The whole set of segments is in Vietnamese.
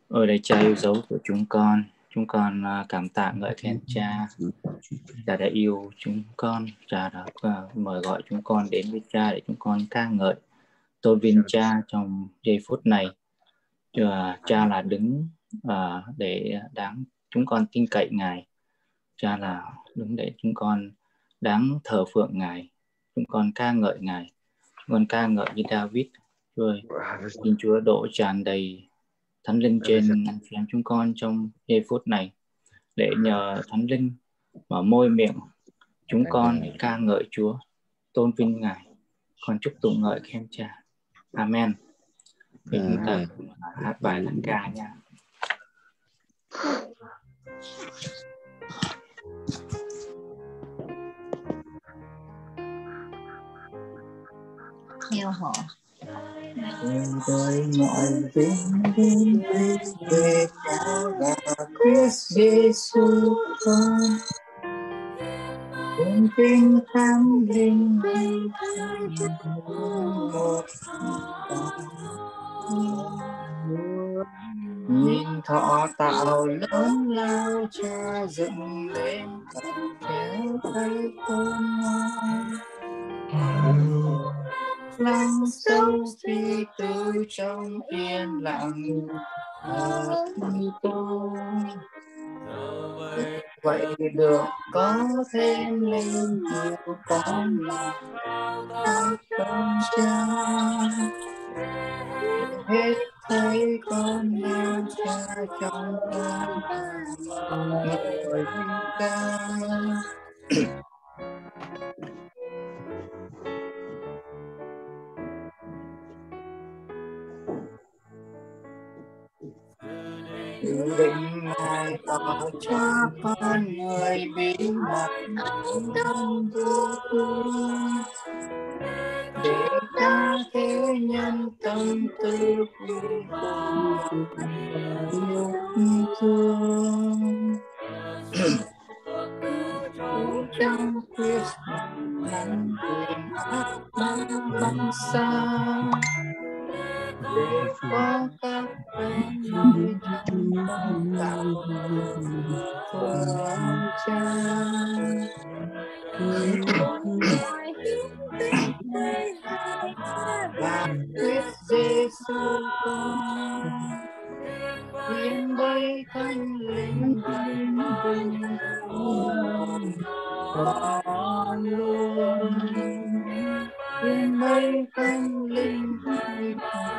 Ở đây Cha yêu dấu của chúng con cảm tạ ngợi khen Cha. Cha đã yêu chúng con, Cha đã mời gọi chúng con đến với Cha để chúng con ca ngợi tôn vinh Cha trong giây phút này. Cha là đứng để đáng chúng con tin cậy Ngài. Cha là đứng để chúng con đáng thờ phượng Ngài. Chúng con ca ngợi Ngài. Chúng con ca ngợi như David. Xin Chúa đổ tràn đầy Thánh Linh trên anh chị em chúng con trong giây phút này, để nhờ Thánh Linh mở môi miệng chúng con để ca ngợi Chúa, tôn vinh Ngài. Con chúc tụng ngợi khen Cha. Amen. Thì chúng ta hát bài thánh ca nha. Theo họ Đời mọi vinh về Cha và Christ Jesus con, tôn vinh Thánh Linh một nhìn thọ tạo lớn lao Cha dựng lên cầm kéo tay con lắng sâu suy tư trong yên lặng như tôi. Vậy được có thêm linh nhiều con lòng trong Cha, hết thấy con yêu Cha trong con người ca. Dự định Ngài tỏ cho con người bí mật tâm vô phương, để ta thế nhân tâm tư yêu thương. Trong Christ nắng quyền ác băng xa, để có các bên nơi trong con tạo của Cha. Và Christ Jesus con khuyên bay Thánh Linh vinh con luôn, khuyên bay Thánh Linh vinh.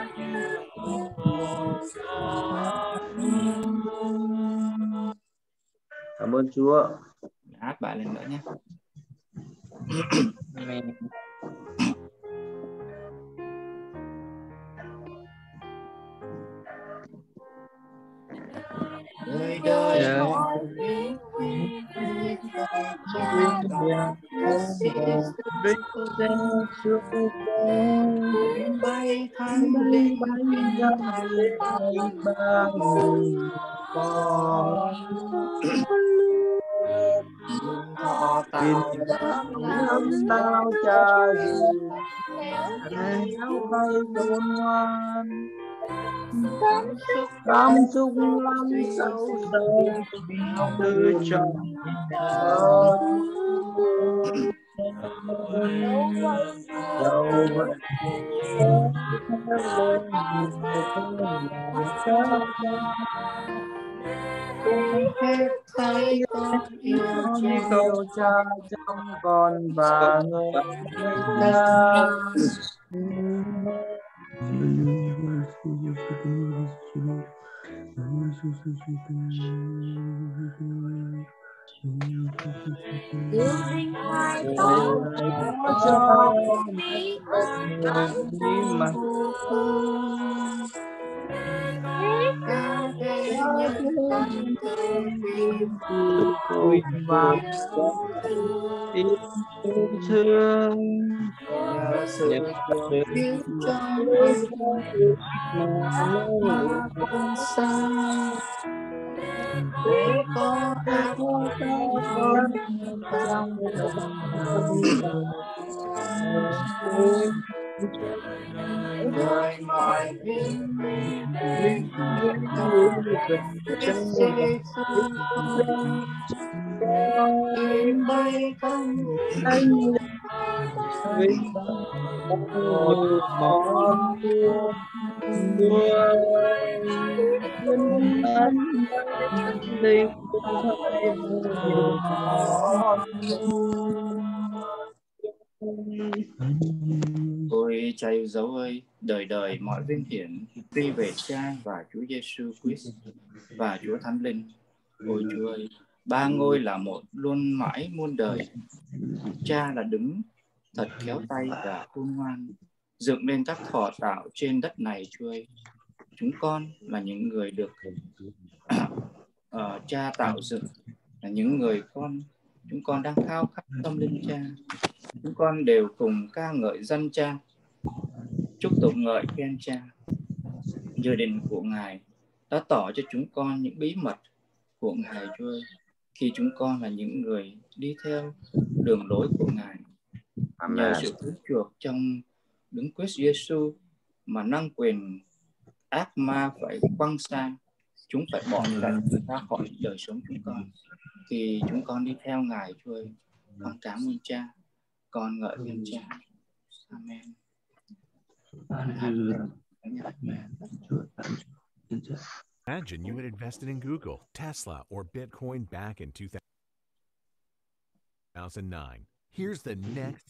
Cảm ơn Chúa. Hát bài lên nữa nhé. Amen. Người đời mọi vinh Cha và bay Thánh Linh ba người con họ tạo lắm bao Cha dù kéo tay con ngoan, cảm xúc lắm sâu sâu từ trong dẫu vậy hết thấy con yêu Cha trong con và người ta. Linh Ngài tốt cho bí mật tôi và yêu thương nhờ sự biết trong con xa, để có ác đời mọi vinh Vinh hiển về cha Giêsu in bay không anh vinh một món vua nhân ân linh thay một món Ôi cha yêu dấu ơi, đời đời mọi vinh hiển quy về Cha và Chúa Giêsu Christ và Chúa Thánh Linh. Ôi Chúa ơi, ba ngôi là một luôn mãi muôn đời. Cha là đứng thật khéo tay và khôn ngoan, dựng nên các thọ tạo trên đất này. Chúa ơi, chúng con là những người được Cha tạo dựng, là những người chúng con đang khao khát tâm linh Cha. Chúng con đều cùng ca ngợi danh Cha, chúc tụng ngợi khen Cha. Giờ định của Ngài đã tỏ cho chúng con những bí mật của Ngài. Chúa ơi, khi chúng con là những người đi theo đường lối của Ngài, nhờ sự cứu chuộc trong Đấng Christ Giêsu mà năng quyền ác ma phải quăng sang, chúng phải bỏ chạy ra khỏi đời sống chúng con. Khi chúng con đi theo Ngài, Chúa ơi, con cảm ơn Cha, con ngợi khen Cha. Amen. Imagine you had invested in Google, Tesla, or Bitcoin back in 2009. Here's the next.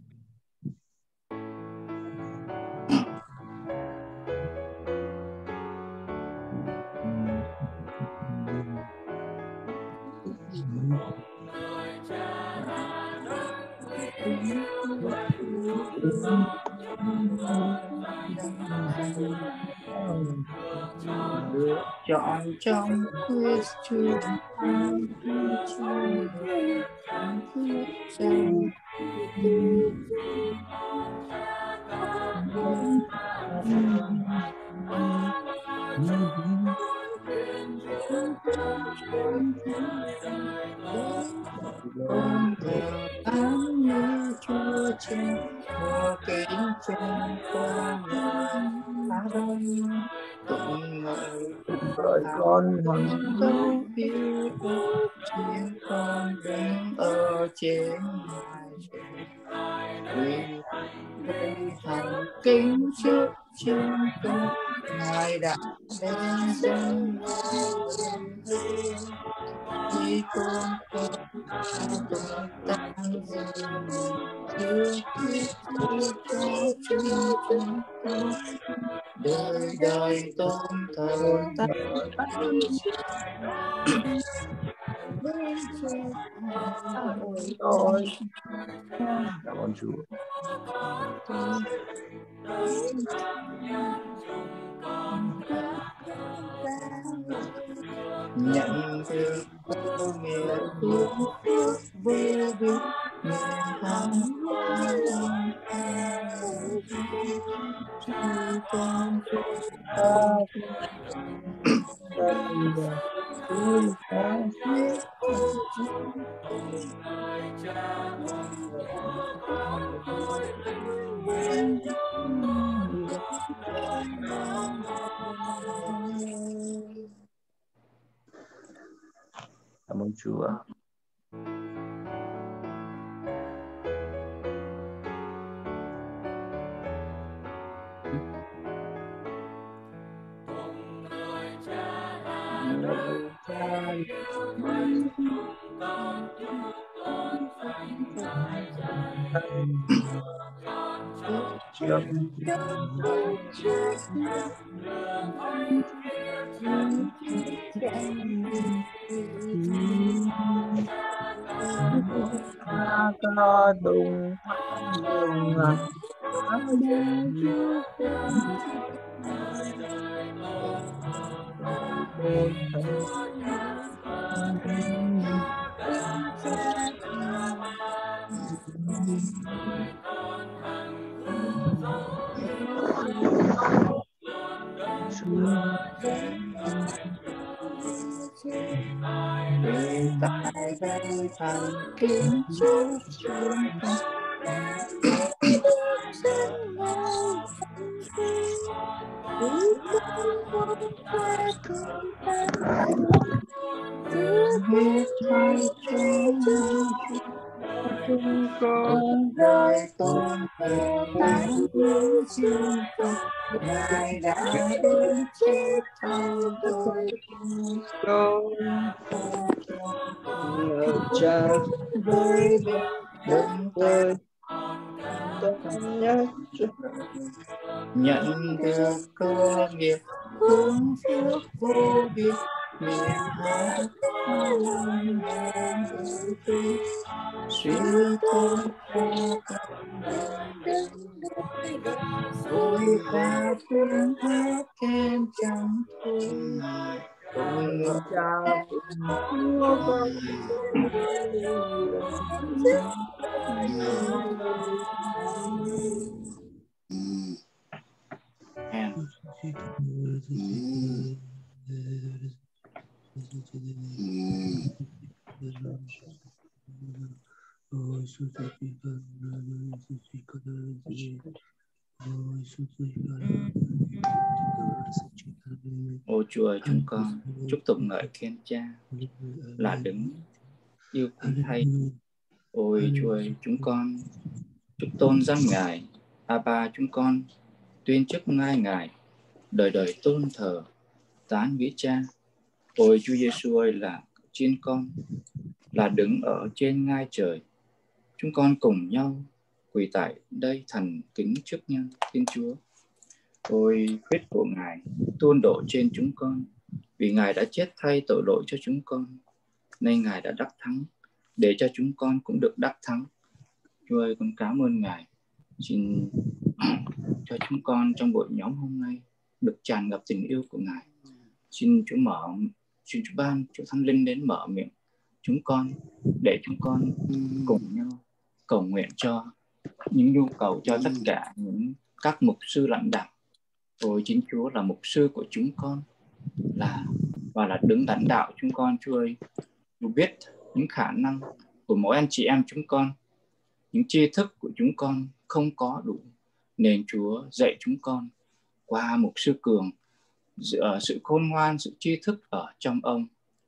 Được chọn trong Christ Chúa, con thờ án như Chúa trên thờ kính trên con Phá đông tụng ngợi con dấu yêu chiên con đứng ở trên ngài vì thành kính trước trên con ngài đã đem dân khi con tăng đời đời tôn thờ ta. Ôi, cảm ơn Chúa. Nhận được vô nghĩa phước vô biên nguyện thắng con Cảm ơn Chúa. Ca đùng tại đây thành kính Chúa chúng con biết thay chúng con đời tôn theo thánh hiến xin con, Ngài đã đến chết thay tội chúng con cha với đấng ơi tất nhất nhận được cơ nghiệp hướng phước vô biên, nguyện hát con đền ơn suy tôn theo con ôi ta phương hát khen chẳng thôi ôi cha chúa con Ôi Chúa ơi, chúng con chúc tụng ngợi khen Cha là đấng yêu quý thay. Ôi Chúa ơi, chúng con chúc tôn danh Ngài. Abba, chúng con tuyên chức ngai Ngài, đời đời tôn thờ tán vĩ Cha. Ôi Chúa Giêsu ơi, là chiên con, là đứng ở trên ngai trời. Chúng con cùng nhau quỳ tại đây thành kính trước nhân Thiên Chúa. Ôi huyết của Ngài tuôn đổ trên chúng con, vì Ngài đã chết thay tội lỗi cho chúng con, nên Ngài đã đắc thắng để cho chúng con cũng được đắc thắng. Chúa ơi, con cảm ơn Ngài. Xin cho chúng con trong buổi nhóm hôm nay được tràn ngập tình yêu của Ngài. Xin Chúa ban Chúa Thánh Linh đến mở miệng chúng con để chúng con cùng nhau cầu nguyện cho những nhu cầu cho tất cả những các mục sư lãnh đạo. Ôi chính Chúa là mục sư của chúng con, và là đứng lãnh đạo chúng con. Chúa ơi, Chúa biết những khả năng của mỗi anh chị em chúng con, những tri thức của chúng con không có đủ, nên Chúa dạy chúng con qua mục sư Cường, sự khôn ngoan, sự tri thức ở trong ông.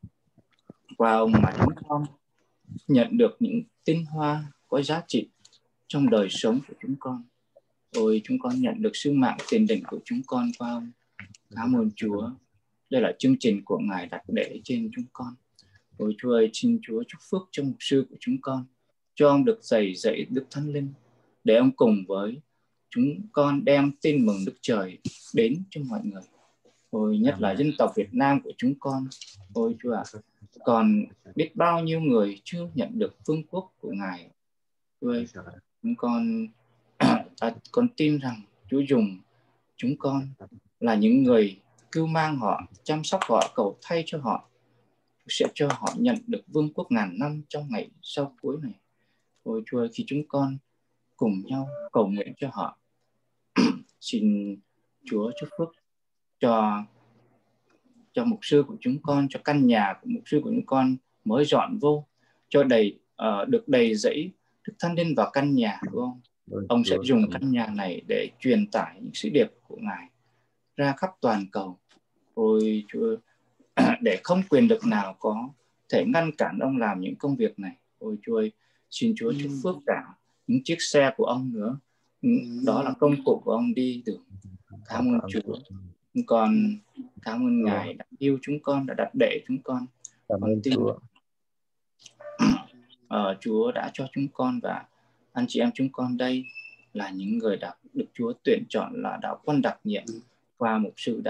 Qua ông mà chúng con nhận được những tinh hoa có giá trị trong đời sống của chúng con. Ôi, chúng con nhận được sứ mạng tiền định của chúng con qua ông. Cảm ơn Chúa. Đây là chương trình của Ngài đặt để trên chúng con. Ôi Chúa ơi, xin Chúa chúc phước cho mục sư của chúng con, cho ông được dạy Đức Thánh Linh, để ông cùng với chúng con đem tin mừng Đức Trời đến cho mọi người. Ôi, nhất là dân tộc Việt Nam của chúng con. Ôi Chúa ạ, còn biết bao nhiêu người chưa nhận được vương quốc của Ngài. Chúa ơi, chúng con tin rằng Chúa dùng chúng con là những người cưu mang họ, chăm sóc họ, cầu thay cho họ, sẽ cho họ nhận được vương quốc ngàn năm trong ngày sau cuối này. Ôi Chúa ơi, khi chúng con cùng nhau cầu nguyện cho họ, xin Chúa chúc phước cho mục sư của chúng con, cho căn nhà của mục sư của chúng con mới dọn vô, cho được đầy dẫy Đức Thánh Linh vào căn nhà của ông. Ông sẽ dùng căn nhà này để truyền tải những sứ điệp của Ngài ra khắp toàn cầu. Ôi Chúa, để không quyền lực nào có thể ngăn cản ông làm những công việc này. Ôi Chúa ơi, xin Chúa chúc phước cả những chiếc xe của ông nữa. Đó là công cụ của ông đi đường. Cảm ơn Chúa. Con cảm ơn Ngài đã yêu chúng con, đã đặt để chúng con. Con tin Chúa đã cho chúng con và anh chị em chúng con đây là những người đã được Chúa tuyển chọn là đạo quân đặc nhiệm qua mục sư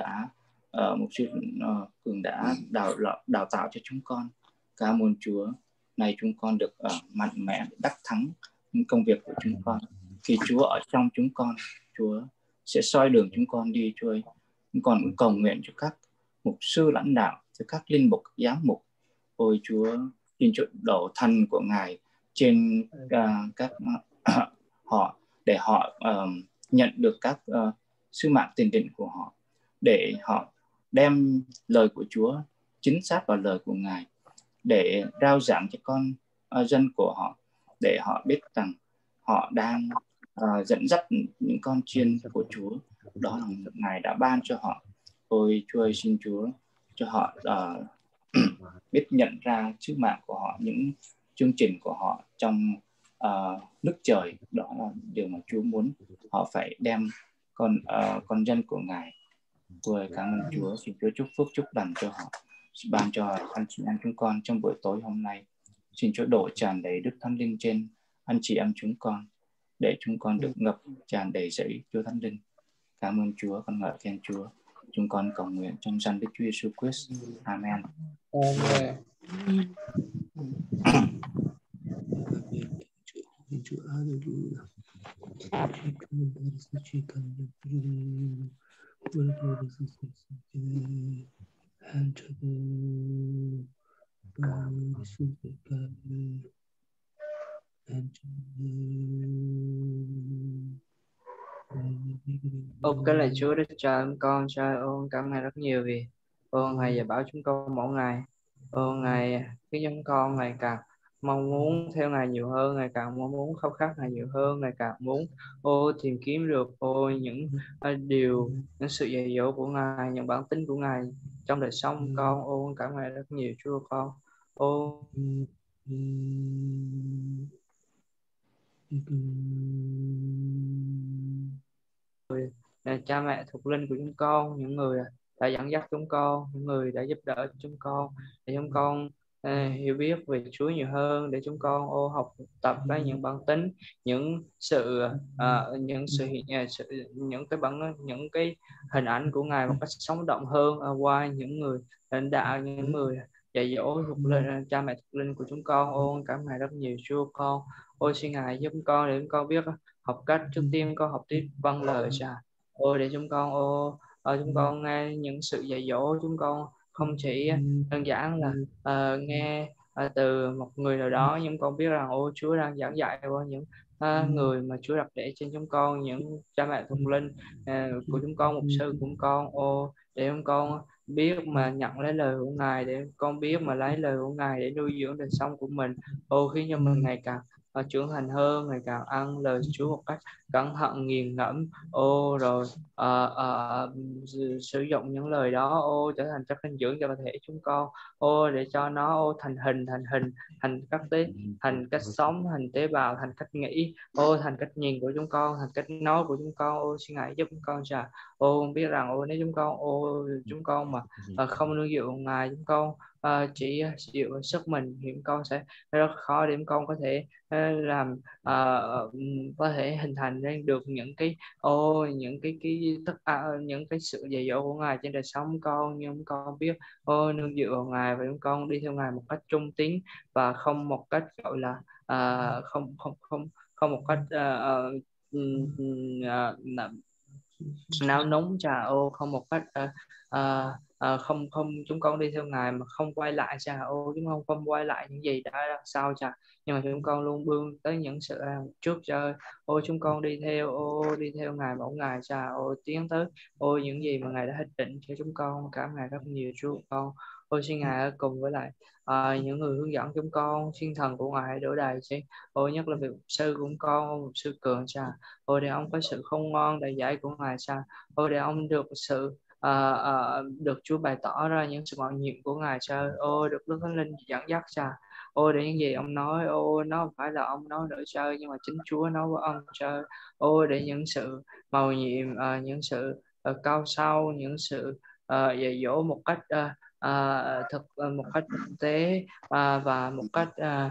Cường đã đào tạo cho chúng con. Cảm ơn Chúa. Này chúng con được mạnh mẽ đắc thắng những công việc của chúng con. Khi Chúa ở trong chúng con, Chúa sẽ soi đường chúng con đi. Chúa ơi, chúng con cũng cầu nguyện cho các mục sư lãnh đạo, cho các linh mục, giám mục. Ôi Chúa, xin Chúa đổ thần của Ngài trên họ, để họ nhận được các sứ mạng tiền định của họ, để họ đem lời của Chúa chính xác vào lời của Ngài, để rao giảng cho con dân của họ, để họ biết rằng họ đang dẫn dắt những con chiên của Chúa đó là Ngài đã ban cho họ. Ôi Chúa ơi, xin Chúa cho họ biết nhận ra sứ mạng của họ, những chương trình của họ trong nước trời. Đó là điều mà Chúa muốn họ phải đem con dân của Ngài. Tôi cảm ơn Chúa, xin Chúa chúc phước chúc lành cho họ, ban cho anh chị em chúng con trong buổi tối hôm nay. Xin Chúa đổ tràn đầy Đức Thánh Linh trên anh chị em chúng con, để chúng con được ngập tràn đầy dẫy Chúa Thánh Linh. Cảm ơn Chúa, con ngợi khen Chúa. Chúng con cầu nguyện trong danh Đức Chúa Giêsu Christ. Amen. Amen. Ok là Chúa Đức Cha con cha ơn cảm ơn Ngài rất nhiều vì ơn Ngài dạy bảo chúng con mỗi ngày. Ơn Ngài khiến chúng con ngày càng mong muốn theo Ngài nhiều hơn, ngày càng mong muốn khao khát Ngài nhiều hơn, ngày càng muốn tìm kiếm được những điều, những sự dạy dỗ của Ngài, những bản tính của Ngài trong đời sống con. Ơn cảm ơn Ngài rất nhiều Chúa con. Cha mẹ thuộc linh của chúng con, những người đã dẫn dắt chúng con, những người đã giúp đỡ chúng con, để chúng con hiểu biết về Chúa nhiều hơn, để chúng con học tập với những bản tính, những sự những cái hình ảnh của Ngài một cách sống động hơn qua những người lãnh đạo, những người dạy dỗ thuộc linh, cha mẹ thuộc linh của chúng con. Ơn cảm ơn Ngài rất nhiều Chúa con. Xin Ngài giúp con để chúng con biết học cách trước tiên con học tiếp vâng lời Cha. Để chúng con nghe những sự dạy dỗ, chúng con không chỉ đơn giản là nghe từ một người nào đó, nhưng con biết rằng Chúa đang giảng dạy qua những người mà Chúa đặt để trên chúng con, những cha mẹ thuộc linh của chúng con, mục sư của chúng con, để chúng con biết mà nhận lấy lời của Ngài, để con biết mà lấy lời của Ngài để nuôi dưỡng đời sống của mình, khiến cho mình ngày càng trưởng thành hơn, ngày càng ăn lời Chúa một cách cẩn thận nghiền ngẫm, rồi sử dụng những lời đó trở thành chất dinh dưỡng cho cơ thể chúng con, để cho nó thành cách sống, thành tế bào, thành cách nghĩ, thành cách nhìn của chúng con, thành cách nói của chúng con. Xin Ngài giúp chúng con Cha. Biết rằng nếu chúng con mà không nương dựa Ngài, chúng con chỉ dựa sức mình thì chúng con sẽ rất khó để chúng con có thể làm có thể hình thành nên được những cái những cái sự dạy dỗ của Ngài trên đời sống con. Nhưng con biết nương dựa vào Ngài và chúng con đi theo Ngài một cách trung tín, và không một cách gọi là không một cách náo núng Cha. Không một cách không chúng con đi theo Ngài mà không quay lại Cha. Chúng con không quay lại những gì đã sau Cha, nhưng mà chúng con luôn bước tới những sự trước Cha. Chúng con đi theo Ngài mỗi ngày Cha. Tiến tới những gì mà Ngài đã định cho chúng con. Cảm ơn Ngài rất nhiều Chúa con. Xin Ngài cùng với lại những người hướng dẫn chúng con, thiên thần của Ngài đổ đầy chứ. Nhất là vị mục sư của con, mục sư Cường Cha. Để ông có sự khôn ngoan đầy dạy của Ngài Cha. Để ông được sự được Chúa bày tỏ ra những sự mạo nhiệm của Ngài Cha. Được Đức Thánh Linh dẫn dắt Cha. Để những gì ông nói nó không phải là ông nói nữa Cha, nhưng mà chính Chúa nói với ông Cha. Để những sự mầu nhiệm, những sự cao sâu, những sự dạy dỗ một cách một cách thực tế và một cách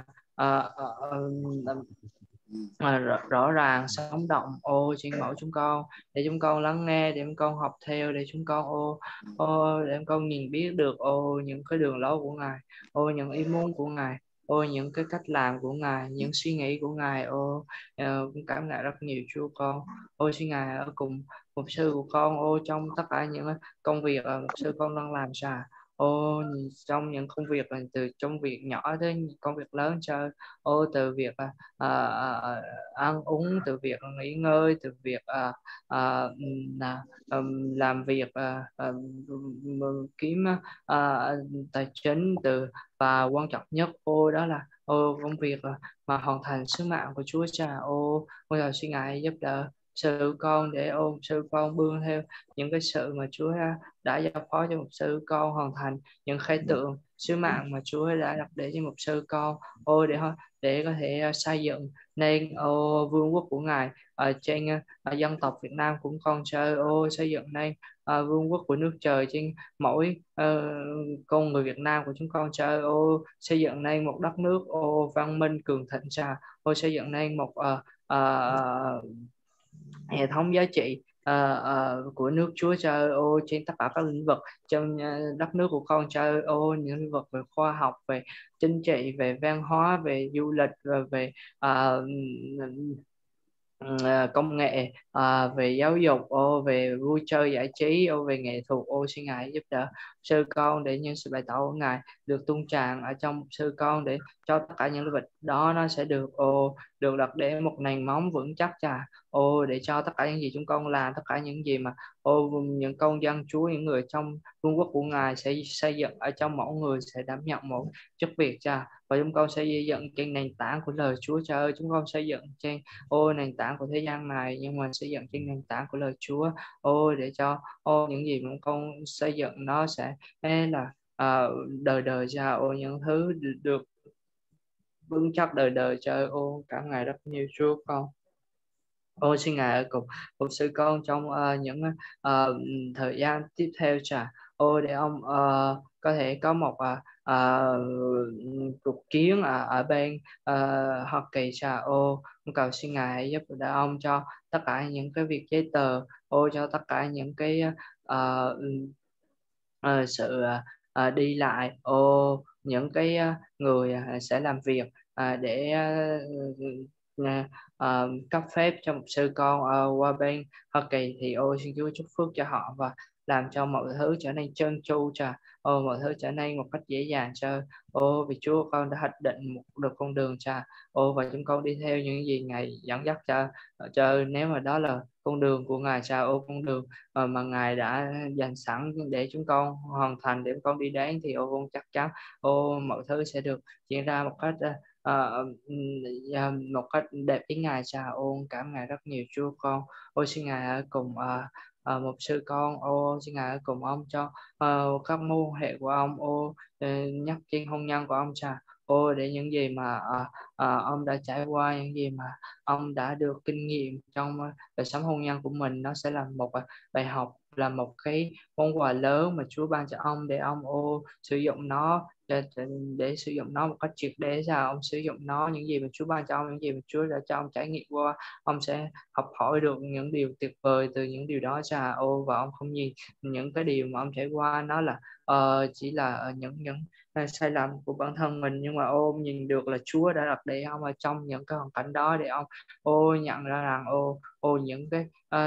rõ ràng, sống động trên mẫu chúng con, để chúng con lắng nghe, để chúng con học theo, để chúng con để chúng con nhìn biết được những cái đường lối của Ngài, những ý muốn của Ngài, những cái cách làm của Ngài, những suy nghĩ của Ngài. Cảm ơn rất nhiều Chúa con. Xin Ngài ở cùng mục sư của con trong tất cả những công việc mục sư con đang làm Cha. Trong những công việc từ trong việc nhỏ đến công việc lớn Cha. Từ việc ăn uống, từ việc nghỉ ngơi, từ việc làm việc, kiếm tài chính, và quan trọng nhất đó là công việc mà hoàn thành sứ mạng của Chúa Cha. Bây giờ xin Ngài giúp đỡ sư con, để mục sư con bươn theo những cái sự mà Chúa đã giao phó cho mục sư con, hoàn thành những khải tượng sứ mạng mà Chúa đã đặt để cho mục sư con, để có thể xây dựng nên vương quốc của Ngài ở trên dân tộc Việt Nam của con, trời ơi, xây dựng nên vương quốc của nước trời trên mỗi con người Việt Nam của chúng con, trời ơi, xây dựng nên một đất nước văn minh cường thịnh, cha, xây dựng nên một hệ thống giá trị của nước Chúa, trời ơi, trên tất cả các lĩnh vực trong đất nước của con, trời ơi, những lĩnh vực về khoa học, về chính trị, về văn hóa, về du lịch, rồi về công nghệ, về giáo dục, về vui chơi giải trí, về nghệ thuật, xin Ngài giúp đỡ sư con để những sự bày tỏ của Ngài được tung tràn ở trong sư con, để cho tất cả những lĩnh vực đó nó sẽ được được đặt để một nền móng vững chắc, để cho tất cả những gì chúng con làm, tất cả những gì mà những con dân Chúa, những người trong vương quốc của Ngài sẽ xây dựng ở trong mỗi người sẽ đảm nhận một chức việc, và chúng con sẽ xây dựng trên nền tảng của lời Chúa, trời ơi, chúng con xây dựng trên nền tảng của thế gian này, nhưng mà xây dựng trên nền tảng của lời Chúa, để cho những gì mà con xây dựng nó sẽ là đời đời ra, những thứ được vững chắc đời đời, trời ơi, cả ngày rất nhiều Chúa con. Xin Ngài ở cùng một sư con trong những thời gian tiếp theo, để ông có thể có một cuộc chiến ở bên Hoa Kỳ, cầu xin Ngài giúp đỡ ông cho tất cả những cái việc giấy tờ, cho tất cả những cái sự đi lại, những cái người sẽ làm việc để cấp phép cho một sư con qua bên Hoa Kỳ, thì xin Chúa chúc phước cho họ và làm cho mọi thứ trở nên trơn tru, mọi thứ trở nên một cách dễ dàng, vì Chúa con đã hoạch định một được con đường, và chúng con đi theo những gì Ngài dẫn dắt, nếu mà đó là con đường của Ngài, con đường mà Ngài đã dành sẵn để chúng con hoàn thành, để chúng con đi đến, thì con chắc chắn mọi thứ sẽ được diễn ra một cách một cách đẹp ý Ngài, cảm Ngài rất nhiều Chúa con. Xin Ngài ở cùng một sư con, xin Ngài ở cùng ông cho các mối quan hệ của ông, nhắc trên hôn nhân của ông, để những gì mà ông đã trải qua, những gì mà ông đã được kinh nghiệm trong đời sống hôn nhân của mình, nó sẽ là một bài học, là một cái món quà lớn mà Chúa ban cho ông, để ông sử dụng nó, để sử dụng nó một cách triệt để, ông sử dụng nó, những gì mà Chúa ban cho ông, những gì mà Chúa đã cho ông trải nghiệm qua, ông sẽ học hỏi được những điều tuyệt vời từ những điều đó, và ông không nhìn những cái điều mà ông trải qua nó là chỉ là những sai lầm của bản thân mình, nhưng mà ông nhìn được là Chúa đã đặt để ông ở trong những cái hoàn cảnh đó, để ông nhận ra rằng những cái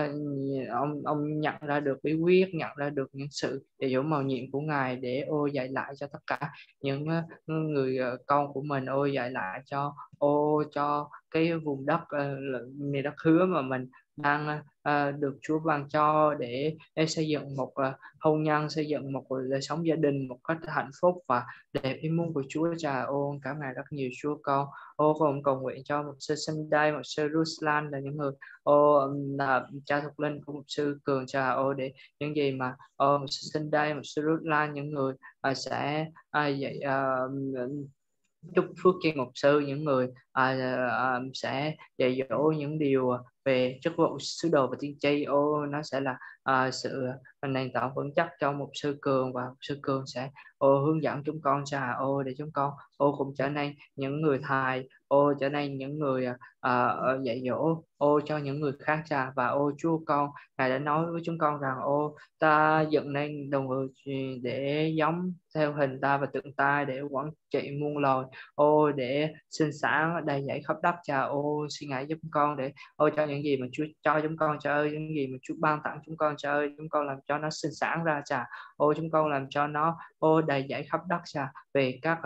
ông nhận ra được bí quyết, nhận ra được những sự dạy dỗ mầu nhiệm của Ngài, để dạy lại cho tất cả những người con của mình, dạy lại cho cái vùng đất miền đất hứa mà mình đang được Chúa ban cho, để xây dựng một hôn nhân, xây dựng một đời sống gia đình một cách hạnh phúc và đẹp ý muốn của Chúa, cảm Ngài rất nhiều Chúa con. Con cầu nguyện cho một sư Sunday, một sư Ruslan, là những người là cha thuộc linh của một sư Cường, để những gì mà một sư Sunday, một sư Ruslan, những người sẽ dạy chúc phước cho mục sư, những người sẽ dạy dỗ những điều về chức vụ sứ đồ và tiên tri, nó sẽ là sự nền tảng vững chắc cho mục sư Cường, và mục sư Cường sẽ hướng dẫn chúng con, để chúng con cũng trở nên những người thầy, trở nên những người dạy dỗ cho những người khác, và Chúa con Ngài đã nói với chúng con rằng ta dựng nên đồng người để giống theo hình ta và tượng ta, để quản trị muôn loài, để sinh sản đầy dẫy khắp đất, xin Ngài giúp con để cho những gì mà Chúa cho chúng con, những gì mà Chúa ban tặng chúng con, chúng con làm cho nó sinh sản ra, chúng con làm cho nó đầy dẫy khắp đất, về các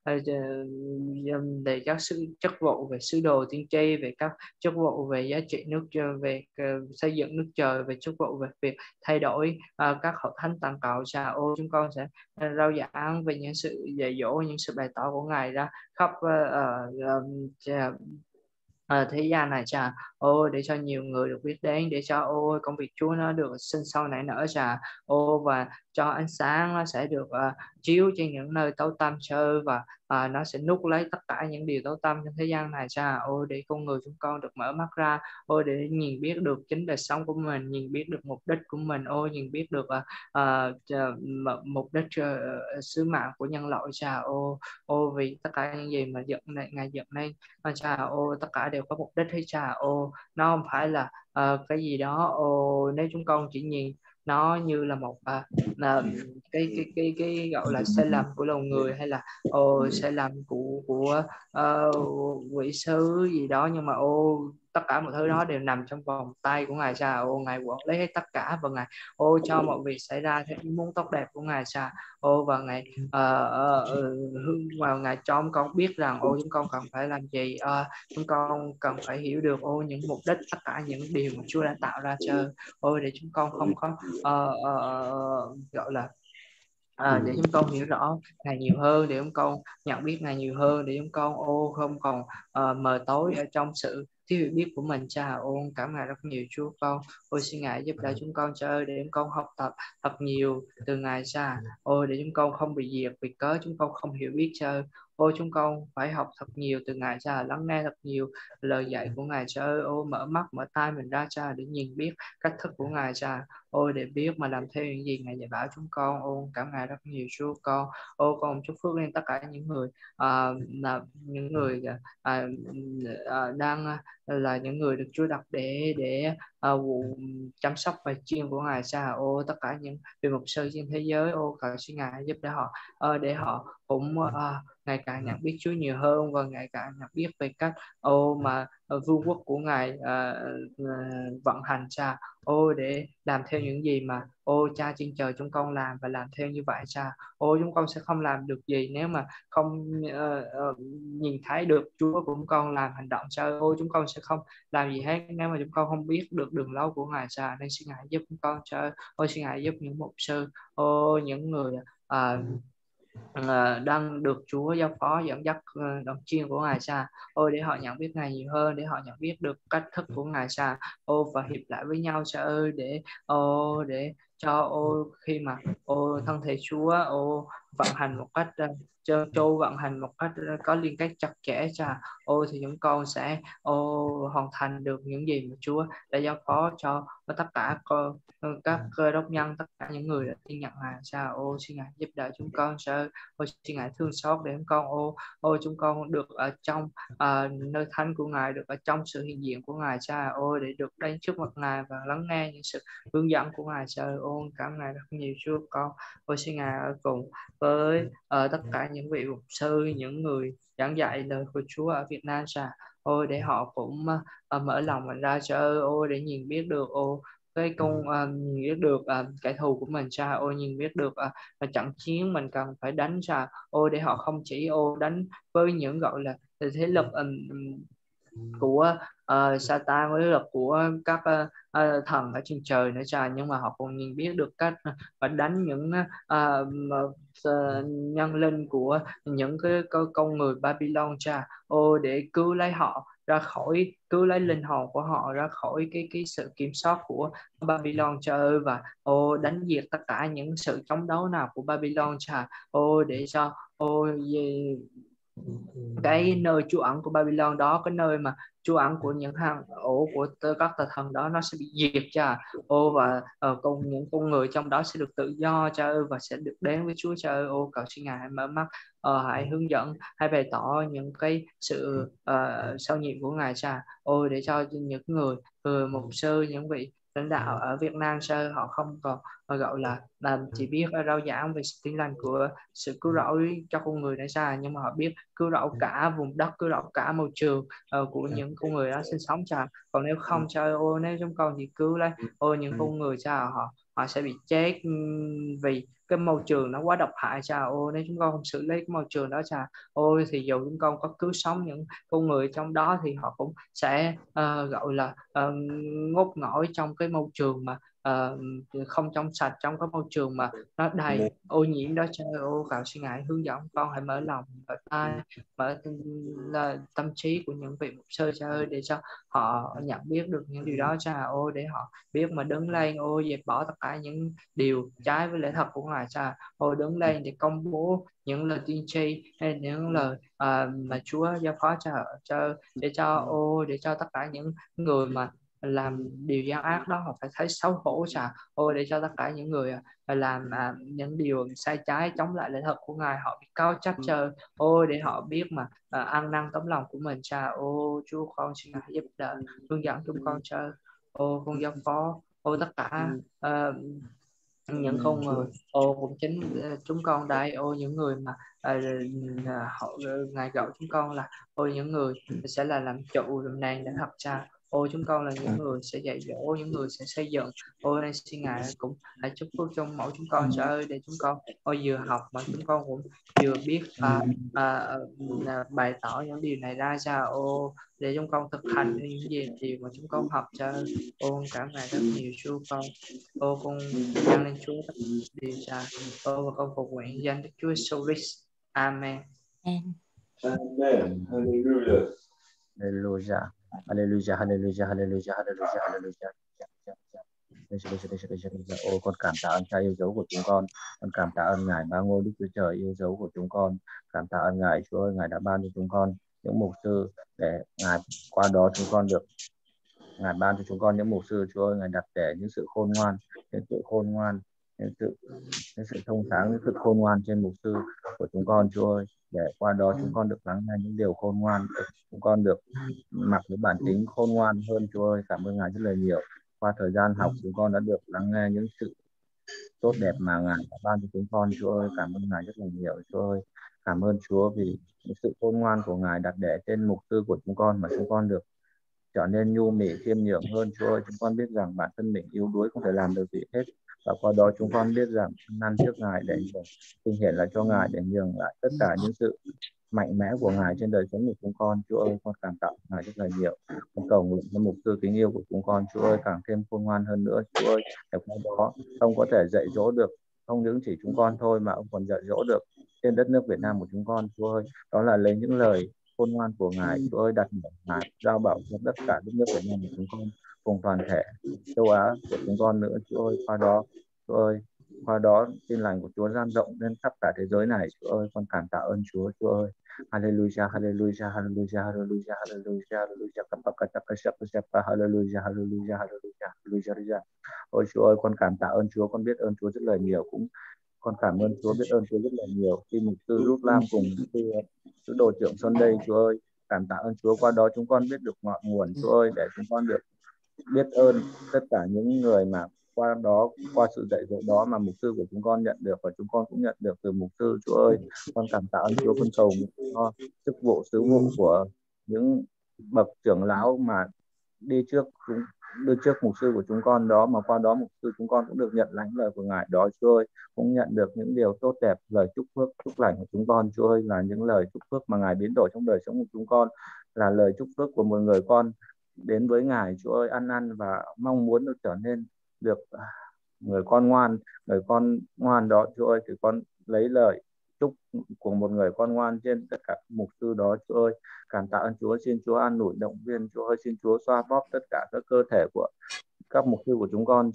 về các chức vụ về sứ đồ tiên tri, về các chức vụ về giá trị nước, về xây dựng nước trời, về chức vụ về việc thay đổi các hội thánh toàn cầu, chúng con sẽ rao giảng về những sự dạy dỗ, những sự bày tỏ của Ngài ra khắp thế gian này cha, để cho nhiều người được biết đến, để cho công việc Chúa nó được sinh sôi nảy nở cha, và cho ánh sáng nó sẽ được chiếu trên những nơi tối tăm sơ, và nó sẽ nuốt lấy tất cả những điều tối tăm trong thế gian này cha, để con người chúng con được mở mắt ra, để nhìn biết được chính đời sống của mình, nhìn biết được mục đích của mình, nhìn biết được mục đích sứ mạng của nhân loại cha, vì tất cả những gì mà Ngài dựng nên cha, tất cả đều có mục đích hết cha, nó không phải là cái gì đó, nếu chúng con chỉ nhìn nó như là một cái gọi là sai lầm của lòng người, hay là sai lầm của quỷ sứ gì đó, nhưng mà tất cả mọi thứ đó đều nằm trong vòng tay của Ngài cha, Ngài quản lý hết tất cả, và Ngài cho mọi việc xảy ra theo ý muốn tốt đẹp của Ngài cha, và Ngài vào Ngài cho chúng con biết rằng chúng con cần phải làm gì, chúng con cần phải hiểu được những mục đích, tất cả những điều mà Chúa đã tạo ra cho để chúng con không có gọi là để chúng con hiểu rõ Ngài nhiều hơn, để chúng con nhận biết Ngài nhiều hơn, để chúng con không còn mờ tối ở trong sự thiếu hiểu biết của mình cha, cảm Ngài rất nhiều Chúa con, xin Ngài giúp đỡ chúng con cha ơi, để chúng con học tập thật nhiều từ Ngài cha, để chúng con không bị diệt vì cớ chúng con không hiểu biết cha ơi. Chúng con phải học thật nhiều từ Ngài cha, lắng nghe thật nhiều lời dạy của Ngài cha ơi, mở mắt mở tai mình ra cha, để nhìn biết cách thức của Ngài cha, để biết mà làm theo những gì Ngài dạy bảo chúng con. Cảm Ngài rất nhiều Chúa con. Con chúc phước lên tất cả những người là những người đang là những người được Chúa đặt để vụ chăm sóc và chiên của Ngài cha, tất cả những vị mục sư trên thế giới, cầu xin Ngài giúp đỡ họ, để họ cũng ngày càng nhận biết Chúa nhiều hơn, và ngày càng nhận biết về cách mà vương quốc của Ngài vận hành cha, để làm theo những gì mà cha trên trời chúng con làm, và làm theo như vậy cha. Chúng con sẽ không làm được gì nếu mà không nhìn thấy được Chúa của chúng con làm hành động cha. Chúng con sẽ không làm gì hết nếu mà chúng con không biết được đường lối của Ngài cha. Nên xin Ngài giúp chúng con cha. Xin Ngài giúp những mục sư, những người đang được Chúa giao phó dẫn dắt đồng chiên của Ngài cha, để họ nhận biết Ngài nhiều hơn, để họ nhận biết được cách thức của Ngài cha, và hiệp lại với nhau cha ơi, để cho khi mà thân thể Chúa vận hành một cách châu vận hành một cách có liên kết chặt chẽ cha, thì chúng con sẽ hoàn thành được những gì mà Chúa đã giao phó cho tất cả các cơ đốc nhân, tất cả những người đã tin nhận Ngài cha. Xin Ngài giúp đỡ chúng con cha. Xin Ngài thương xót để chúng con chúng con được ở trong nơi thánh của Ngài, được ở trong sự hiện diện của Ngài cha, để được đến trước mặt Ngài và lắng nghe những sự hướng dẫn của Ngài cha. Cảm Ngài rất nhiều Chúa con. Xin Ngài ở cùng với tất cả những vị mục sư, những người giảng dạy lời của Chúa ở Việt Nam cha, để họ cũng mở lòng mình ra cha, để nhìn biết được cái nhìn biết được kẻ thù của mình cha, nhìn biết được trận chiến mình cần phải đánh cha, để họ không chỉ đánh với những gọi là thế lực của Satan, với lực của các thần ở trên trời nữa cha, nhưng mà họ còn nhìn biết được cách và đánh những nhân linh của những cái con người Babylon cha, để cứu lấy họ ra khỏi, cứu lấy linh hồn của họ ra khỏi cái sự kiểm soát của Babylon cha ơi, và đánh diệt tất cả những sự chống đấu nào của Babylon cha, để cho cái nơi trú ẩn của Babylon đó, cái nơi mà trú ẩn của những hang ổ của các tà thần đó, nó sẽ bị diệt cha, và những con người trong đó sẽ được tự do cha ơi, và sẽ được đến với Chúa cha ơi. Cầu xin Ngài hãy mở mắt, hãy hướng dẫn, hãy bày tỏ những cái sự sau nhiệm của Ngài cha, để cho những người mục sư, những vị lãnh đạo ở Việt Nam cha, họ không còn gọi là chỉ biết rao giảng về sự tin lành của sự cứu rỗi cho con người đã xa, nhưng mà họ biết cứu rỗi cả vùng đất, cứu rỗi cả môi trường của những con người đó sinh sống cha. Còn nếu không cha, nếu chúng con chỉ cứu lấy những con người cha, họ sẽ bị chết vì cái môi trường nó quá độc hại cha. Nếu chúng con không xử lý cái môi trường đó cha, thì dù chúng con có cứu sống những con người trong đó thì họ cũng sẽ gọi là ngốt ngỏi trong cái môi trường mà không trong sạch, trong cái môi trường mà nó đầy ô nhiễm đó. Cha ơi, cầu xin Ngài hướng dẫn con, hãy mở lòng, mở tai, mở tâm trí của những vị mục sư, Cha ơi, để cho họ nhận biết được những điều đó, Cha ơi, để họ biết mà đứng lên, dẹp bỏ tất cả những điều trái với lẽ thật của Ngài, Cha ơi, đứng lên để công bố những lời tiên tri hay những lời mà Chúa giao phó để cho tất cả những người mà làm điều gian ác đó họ phải thấy xấu hổ, để cho tất cả những người làm những điều sai trái chống lại lẽ thật của Ngài họ bị cáo trách, để họ biết mà ăn năn tấm lòng của mình, Chúa con xin Ngài giúp đỡ hướng dẫn chúng con, con giao phó tất cả những con người cũng chính chúng con đây, những người mà Ngài gọi chúng con là những người sẽ là làm trụ làm nền để thật, Cha. Chúng con là những người sẽ dạy dỗ, những người sẽ xây dựng. Nên xin Ngài cũng hãy chúc phước trong mỗi chúng con, Cha ơi, để chúng con vừa học mà chúng con cũng vừa biết bày tỏ những điều này ra, Cha. Để chúng con thực hành những gì mà chúng con học, Cha. Cảm ơn rất nhiều, Chúa con. Con dâng lên Chúa tất cả điều, Cha. Và con phục nguyện danh Đức Chúa Jesus Christ. Amen. Amen. Hallelujah. Hallelujah. Hallelujah. Hallelujah. Hallelujah. Hallelujah. Hallelujah. Con cảm tạ ơn Cha yêu dấu của chúng con cảm tạ ơn Ngài Ba Ngôi Đức Chúa Trời yêu dấu của chúng con, cảm tạ ơn Ngài. Chúa ơi, Ngài đã ban cho chúng con những mục sư để Ngài qua đó chúng con được Ngài ban cho chúng con những mục sư. Chúa ơi, Ngài đặt để những sự khôn ngoan, những sự thông sáng, những sự khôn ngoan trên mục sư của chúng con, Chúa ơi, để qua đó chúng con được lắng nghe những điều khôn ngoan, chúng con được mặc cái bản tính khôn ngoan hơn. Chúa ơi, cảm ơn Ngài rất là nhiều. Qua thời gian học chúng con đã được lắng nghe những sự tốt đẹp mà Ngài đã ban cho chúng con. Chúa ơi, cảm ơn Ngài rất là nhiều. Chúa ơi, cảm ơn Chúa vì những sự khôn ngoan của Ngài đặt để trên mục sư của chúng con mà chúng con được trở nên nhu mì khiêm nhường hơn. Chúa ơi, chúng con biết rằng bản thân mình yếu đuối không thể làm được gì hết, và qua đó chúng con biết rằng năn trước Ngài để trình hiện lại cho Ngài, để nhường lại tất cả những sự mạnh mẽ của Ngài trên đời sống của chúng con. Chúa ơi, con cảm tạ Ngài rất là nhiều. Con cầu nguyện cho mục sư kính yêu của chúng con, Chúa ơi, càng thêm khôn ngoan hơn nữa. Chúa ơi, để qua đó ông có thể dạy dỗ được không những chỉ chúng con thôi mà ông còn dạy dỗ được trên đất nước Việt Nam của chúng con. Chúa ơi, đó là lấy những lời khôn ngoan của Ngài, Chúa ơi, đặt Ngài giao bảo cho tất cả đất nước Việt Nam của chúng con cùng toàn thể châu Á của chúng con nữa. Chúa ơi, qua đó, Chúa ơi, qua đó tin lành của Chúa lan rộng lên khắp cả thế giới này. Chúa ơi, con cảm tạ ơn Chúa. Chúa ơi, hallelujah, hallelujah, hallelujah, hallelujah, hallelujah, hallelujah, hallelujah, hallelujah, hallelujah, hallelujah. Ôi Chúa ơi, con cảm tạ ơn Chúa, con biết ơn Chúa rất là nhiều, cũng con cảm ơn Chúa, biết ơn Chúa rất là nhiều khi mục sư Rút Lam cùng sứ đồ trưởng Sunday. Chúa ơi, cảm tạ ơn Chúa, qua đó chúng con biết được ngọn nguồn. Chúa ơi, để chúng con được biết ơn tất cả những người mà qua đó, qua sự dạy dỗ đó mà mục sư của chúng con nhận được, và chúng con cũng nhận được từ mục sư. Chúa ơi, con cảm tạ ơn Chúa, con cầu cho chức vụ sứ vụ của những bậc trưởng lão mà đi trước mục sư của chúng con đó, mà qua đó mục sư chúng con cũng được nhận lãnh lời của Ngài đó. Chúa ơi, cũng nhận được những điều tốt đẹp, lời chúc phước chúc lành của chúng con. Chúa ơi, là những lời chúc phước mà Ngài biến đổi trong đời sống của chúng con, là lời chúc phước của một người con đến với Ngài. Chúa ơi, ăn năn và mong muốn được trở nên được người con ngoan đó. Chúa ơi, thì con lấy lời chúc của một người con ngoan trên tất cả mục sư đó. Chúa ơi, cảm tạ ơn Chúa, xin Chúa an ủi động viên. Chúa ơi, xin Chúa xoa bóp tất cả các cơ thể của các mục sư của chúng con,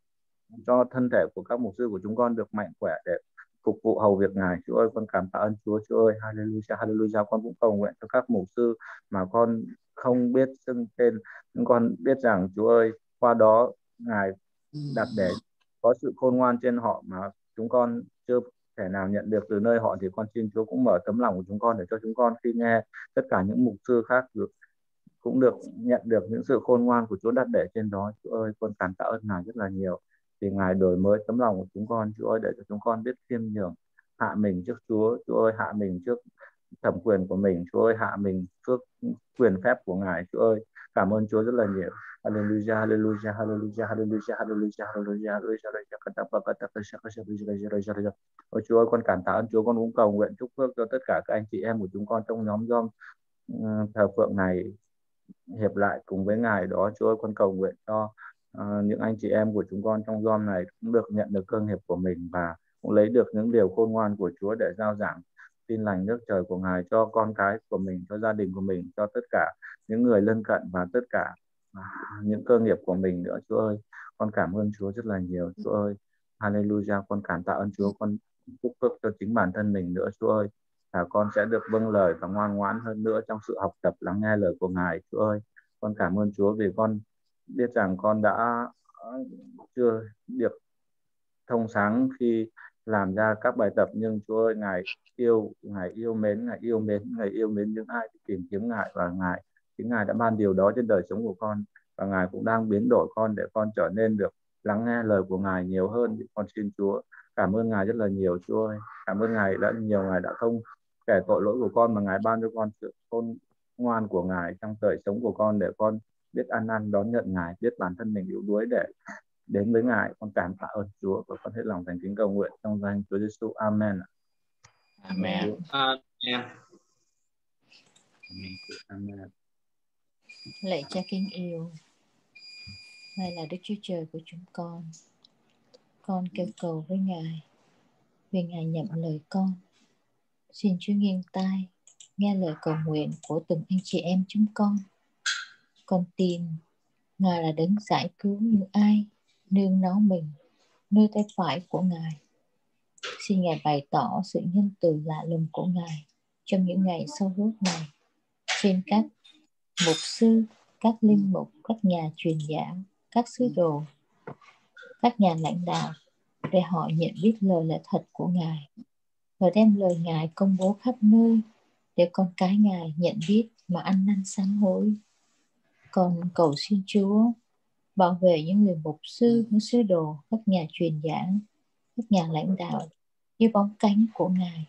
cho thân thể của các mục sư của chúng con được mạnh khỏe để phục vụ hầu việc Ngài. Chúa ơi, con cảm tạ ơn Chúa. Chúa ơi, hallelujah, hallelujah. Con cũng cầu nguyện cho các mục sư mà con không biết xưng tên, nhưng con biết rằng Chúa ơi, qua đó Ngài đặt để có sự khôn ngoan trên họ mà chúng con chưa thể nào nhận được từ nơi họ, thì con xin Chúa cũng mở tấm lòng của chúng con để cho chúng con khi nghe tất cả những mục sư khác cũng được nhận được những sự khôn ngoan của Chúa đặt để trên đó. Chúa ơi, con cảm tạ ơn Ngài rất là nhiều vì Ngài đổi mới tấm lòng của chúng con. Chúa ơi, để cho chúng con biết khiêm nhường, hạ mình trước Chúa. Chúa ơi, hạ mình trước thẩm quyền của mình. Chúa ơi, hạ mình trước quyền phép của Ngài. Chúa ơi, cảm ơn Chúa rất là nhiều. Hallelujah, hallelujah, hallelujah, hallelujah, hallelujah, hallelujah, hallelujah. Ôi Chúa ơi, con cảm tạ ơn Chúa. Con cũng cầu nguyện chúc phước cho tất cả các anh chị em của chúng con trong nhóm Dom thờ phượng này hiệp lại cùng với Ngài đó. Chúa ơi, con cầu nguyện cho những anh chị em của chúng con trong DOM này cũng được nhận được cơ nghiệp của mình và cũng lấy được những điều khôn ngoan của Chúa để rao giảng tin lành nước trời của Ngài cho con cái của mình, cho gia đình của mình, cho tất cả những người lân cận và tất cả những cơ nghiệp của mình nữa. Chúa ơi, con cảm ơn Chúa rất là nhiều. Chúa ơi, hallelujah, con cảm tạ ơn Chúa, con chúc phước cho chính bản thân mình nữa. Chúa ơi, là con sẽ được vâng lời và ngoan ngoãn hơn nữa trong sự học tập lắng nghe lời của Ngài. Chúa ơi, con cảm ơn Chúa vì con biết rằng con đã chưa được thông sáng khi làm ra các bài tập, nhưng Chúa ơi, Ngài yêu mến, Ngài yêu mến những ai tìm kiếm Ngài, và chính Ngài đã ban điều đó trên đời sống của con, và Ngài cũng đang biến đổi con để con trở nên được lắng nghe lời của Ngài nhiều hơn. Con xin Chúa cảm ơn Ngài rất là nhiều. Chúa ơi, cảm ơn Ngài Ngài đã không kể tội lỗi của con, mà Ngài ban cho con sự khôn ngoan của Ngài trong đời sống của con, để con biết ăn năn đón nhận Ngài, biết bản thân mình yếu đuối để đến với Ngài. Con cảm tạ ơn Chúa và con hết lòng thành kính cầu nguyện trong danh Chúa Giêsu. Amen. Amen. Amen. Lạy Cha kính yêu, Ngài là Đức Chúa Trời của chúng con kêu cầu với Ngài vì Ngài nhận lời con. Xin Chúa nghiêng tai nghe lời cầu nguyện của từng anh chị em chúng con. Con tin Ngài là đấng giải cứu những ai nương náu mình nơi tay phải của Ngài. Xin Ngài bày tỏ sự nhân từ lạ lùng của Ngài trong những ngày sau rốt này trên các mục sư, các linh mục, các nhà truyền giảng, các sứ đồ, các nhà lãnh đạo, để họ nhận biết lời lẽ thật của Ngài và đem lời Ngài công bố khắp nơi để con cái Ngài nhận biết mà ăn năn sám hối. Con cầu xin Chúa bảo vệ những người mục sư, những sứ đồ, các nhà truyền giảng, các nhà lãnh đạo dưới bóng cánh của Ngài.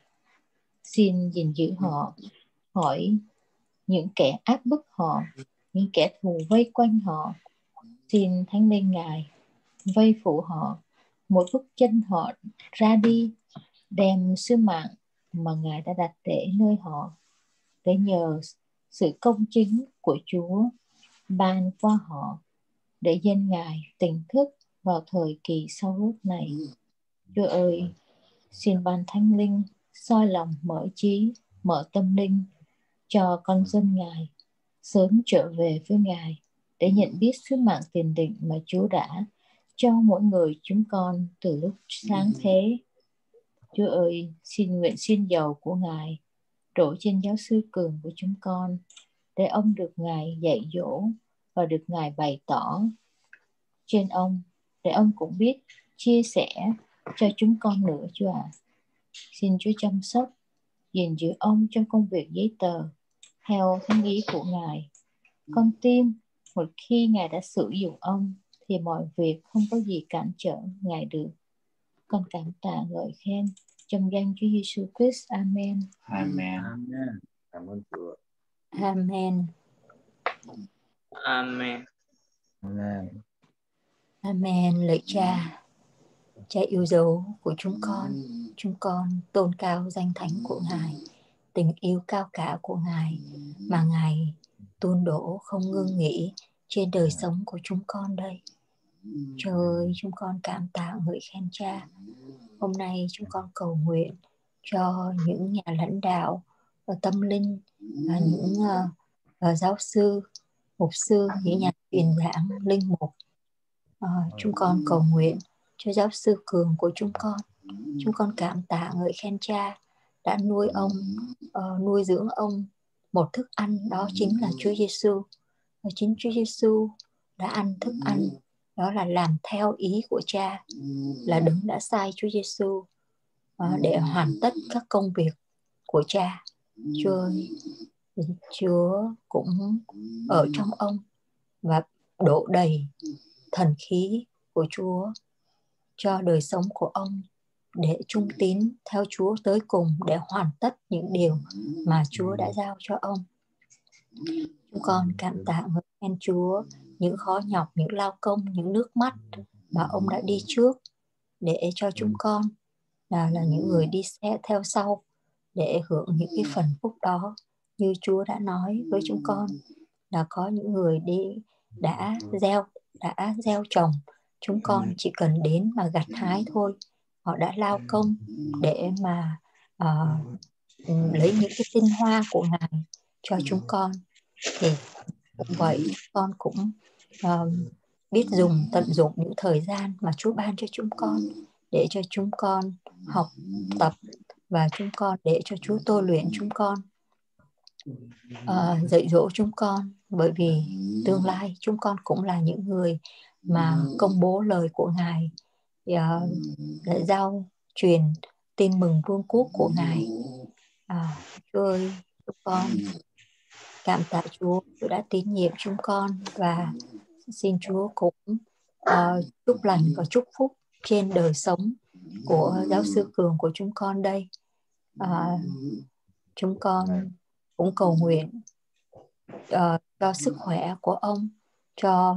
Xin gìn giữ họ khỏi những kẻ áp bức họ, những kẻ thù vây quanh họ. Xin Thánh Linh Ngài vây phủ họ, một bước chân họ ra đi, đem sứ mạng mà Ngài đã đặt để nơi họ, để nhờ sự công chính của Chúa ban qua họ, để dân Ngài tỉnh thức vào thời kỳ sau rốt này. Chúa ơi, xin ban Thánh Linh soi lòng, mở trí, mở tâm linh cho con dân Ngài sớm trở về với Ngài, để nhận biết sứ mạng tiền định mà Chúa đã cho mỗi người chúng con từ lúc sáng thế. Chúa ơi, xin nguyện xin dầu của Ngài đổ trên giáo sư Cường của chúng con, để ông được Ngài dạy dỗ và được Ngài bày tỏ trên ông, để ông cũng biết chia sẻ cho chúng con nữa, Chúa ạ. Xin Chúa chăm sóc, gìn giữ ông trong công việc giấy tờ theo thánh ý của Ngài. Con tin một khi Ngài đã sử dụng ông thì mọi việc không có gì cản trở Ngài được. Con cảm tạ ngợi khen trong danh Chúa Giêsu Christ. Amen. Amen. Amen. Cảm ơn Chúa. Amen. Amen. Amen. Amen. Lạy Cha, Cha yêu dấu của chúng con tôn cao danh thánh của Ngài, tình yêu cao cả của Ngài mà Ngài tuôn đổ không ngưng nghỉ trên đời sống của chúng con đây. Trời ơi, chúng con cảm tạ ngợi khen Cha. Hôm nay chúng con cầu nguyện cho những nhà lãnh đạo tâm linh và những giáo sư, mục sư, những nhà truyền giảng, linh mục. Chúng con cầu nguyện cho giáo sư Cường của chúng con. Chúng con cảm tạ ngợi khen Cha đã nuôi dưỡng ông một thức ăn, đó chính là Chúa Giêsu. Và chính Chúa Giêsu đã ăn thức ăn đó là làm theo ý của Cha, là đấng đã sai Chúa Giêsu để hoàn tất các công việc của Cha. Chúa ơi, Chúa cũng ở trong ông và đổ đầy thần khí của Chúa cho đời sống của ông, để trung tín theo Chúa tới cùng, để hoàn tất những điều mà Chúa đã giao cho ông. Chúng con cảm tạ ngợi khen Chúa những khó nhọc, những lao công, những nước mắt mà ông đã đi trước để cho chúng con là những người đi theo sau để hưởng những cái phần phúc đó. Như Chúa đã nói với chúng con là có những người đã gieo đã gieo trồng, chúng con chỉ cần đến mà gặt hái thôi. Họ đã lao công để mà lấy những cái tinh hoa của Ngài cho chúng con. Thì cũng vậy, chúng con cũng biết tận dụng những thời gian mà Chúa ban cho chúng con để cho chúng con học tập, và chúng con để cho Chúa tôi luyện chúng con, dạy dỗ chúng con, bởi vì tương lai chúng con cũng là những người mà công bố lời của Ngài, để giao truyền tin mừng vương quốc của Ngài. Chúa ơi, chúng con cảm tạ Chúa đã tín nhiệm chúng con, và xin Chúa cũng chúc lành và chúc phúc trên đời sống của giáo sư Cường của chúng con đây. Chúng con cũng cầu nguyện cho sức khỏe của ông, cho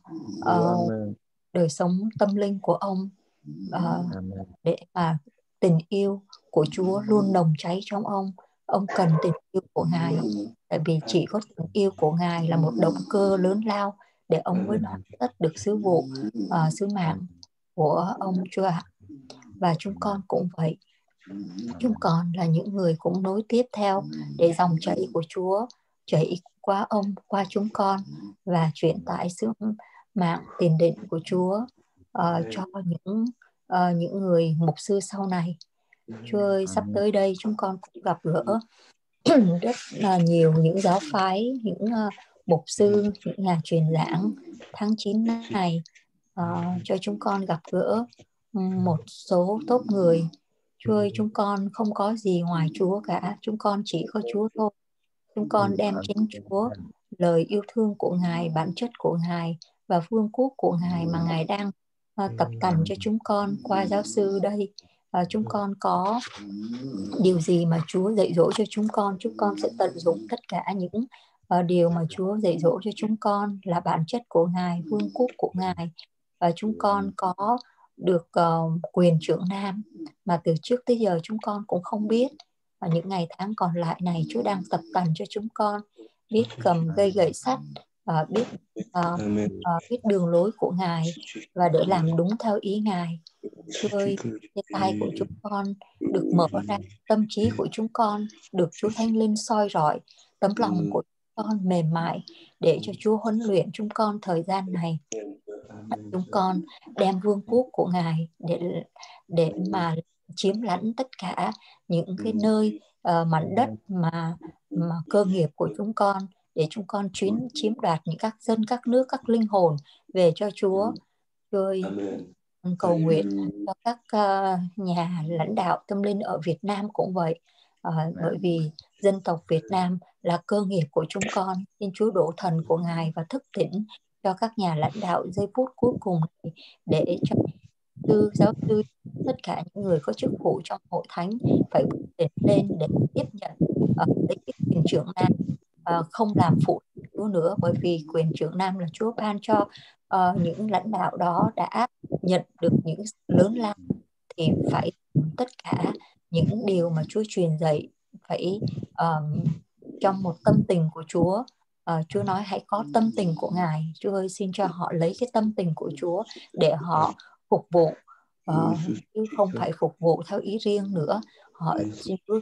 đời sống tâm linh của ông, để mà tình yêu của Chúa luôn nồng cháy trong ông. Ông cần tình yêu của Ngài, tại vì chỉ có tình yêu của Ngài là một động cơ lớn lao để ông mới hoàn tất được sứ vụ, sứ mạng của ông, Chúa ạ. Và chúng con cũng vậy. Chúng con là những người cũng nối tiếp theo để dòng chảy của Chúa chảy qua ông, qua chúng con, và truyền tải sứ mạng tiền định của Chúa cho những người mục sư sau này. Chúa ơi, sắp tới đây chúng con cũng gặp gỡ rất là nhiều những giáo phái, những mục sư, những nhà truyền giảng. Tháng 9 này cho chúng con gặp gỡ một số tốt người. Chúa ơi, chúng con không có gì ngoài Chúa cả, chúng con chỉ có Chúa thôi. Chúng con đem chính Chúa, lời yêu thương của Ngài, bản chất của Ngài và vương quốc của Ngài mà Ngài đang tập tành cho chúng con qua giáo sư đây. Chúng con có điều gì mà Chúa dạy dỗ cho chúng con sẽ tận dụng tất cả những điều mà Chúa dạy dỗ cho chúng con là bản chất của Ngài, vương quốc của Ngài. Và chúng con có được quyền trưởng nam mà từ trước tới giờ chúng con cũng không biết. Và những ngày tháng còn lại này, Chúa đang tập tành cho chúng con biết cầm cây gậy sắt, biết đường lối của Ngài, và để làm đúng theo ý Ngài. Chúa ơi, cái tai của chúng con được mở ra, tâm trí của chúng con được Chúa Thánh Linh soi rọi, tấm lòng của chúng con mềm mại để cho Chúa huấn luyện chúng con thời gian này. Chúng con đem vương quốc của Ngài để mà chiếm lãnh tất cả những cái nơi mảnh đất mà cơ nghiệp của chúng con, để chúng con chiếm đoạt những các dân, các nước, các linh hồn về cho Chúa. Rồi cầu nguyện cho các nhà lãnh đạo tâm linh ở Việt Nam cũng vậy, bởi vì dân tộc Việt Nam là cơ nghiệp của chúng con. Xin Chúa đổ thần của Ngài và thức tỉnh cho các nhà lãnh đạo giây phút cuối cùng này, để cho giáo sư, tất cả những người có chức vụ trong hội thánh phải tỉnh lên để tiếp nhận lấy cái quyền trưởng nam, không làm phụ Chúa nữa, bởi vì quyền trưởng nam là Chúa ban cho những lãnh đạo đó đã nhận được những lớn lao, thì phải tất cả những điều mà Chúa truyền dạy phải trong một tâm tình của Chúa. Chúa nói hãy có tâm tình của Ngài. Chúa ơi, xin cho họ lấy cái tâm tình của Chúa để họ phục vụ, chứ không phải phục vụ theo ý riêng nữa. Họ xin Chúa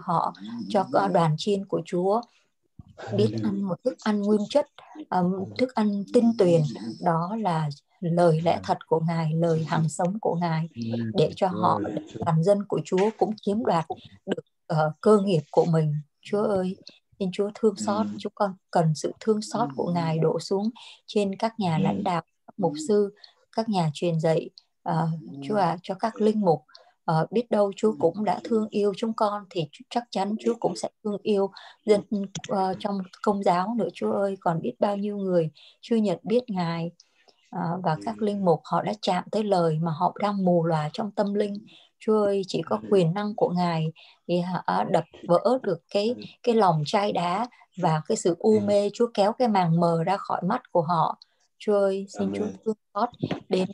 cho đoàn chiên của Chúa biết ăn một thức ăn nguyên chất, thức ăn tinh tuyền, đó là lời lẽ thật của Ngài, lời hằng sống của Ngài, để cho họ, toàn dân của Chúa cũng chiếm đoạt được cơ nghiệp của mình. Chúa ơi, xin Chúa thương xót, chúng con cần sự thương xót của Ngài đổ xuống trên các nhà lãnh đạo, các mục sư, các nhà truyền dạy. Chúa cho các linh mục, biết đâu Chúa cũng đã thương yêu chúng con, thì chắc chắn Chúa cũng sẽ thương yêu dân trong công giáo nữa. Chúa ơi, còn biết bao nhiêu người chưa nhận biết Ngài, và các linh mục họ đã chạm tới lời mà họ đang mù lòa trong tâm linh. Chúa ơi, chỉ có quyền năng của Ngài thì đập vỡ được cái lòng chai đá và cái sự u mê. Chúa kéo cái màng mờ ra khỏi mắt của họ. Chúa ơi, xin Chúa thương xót đến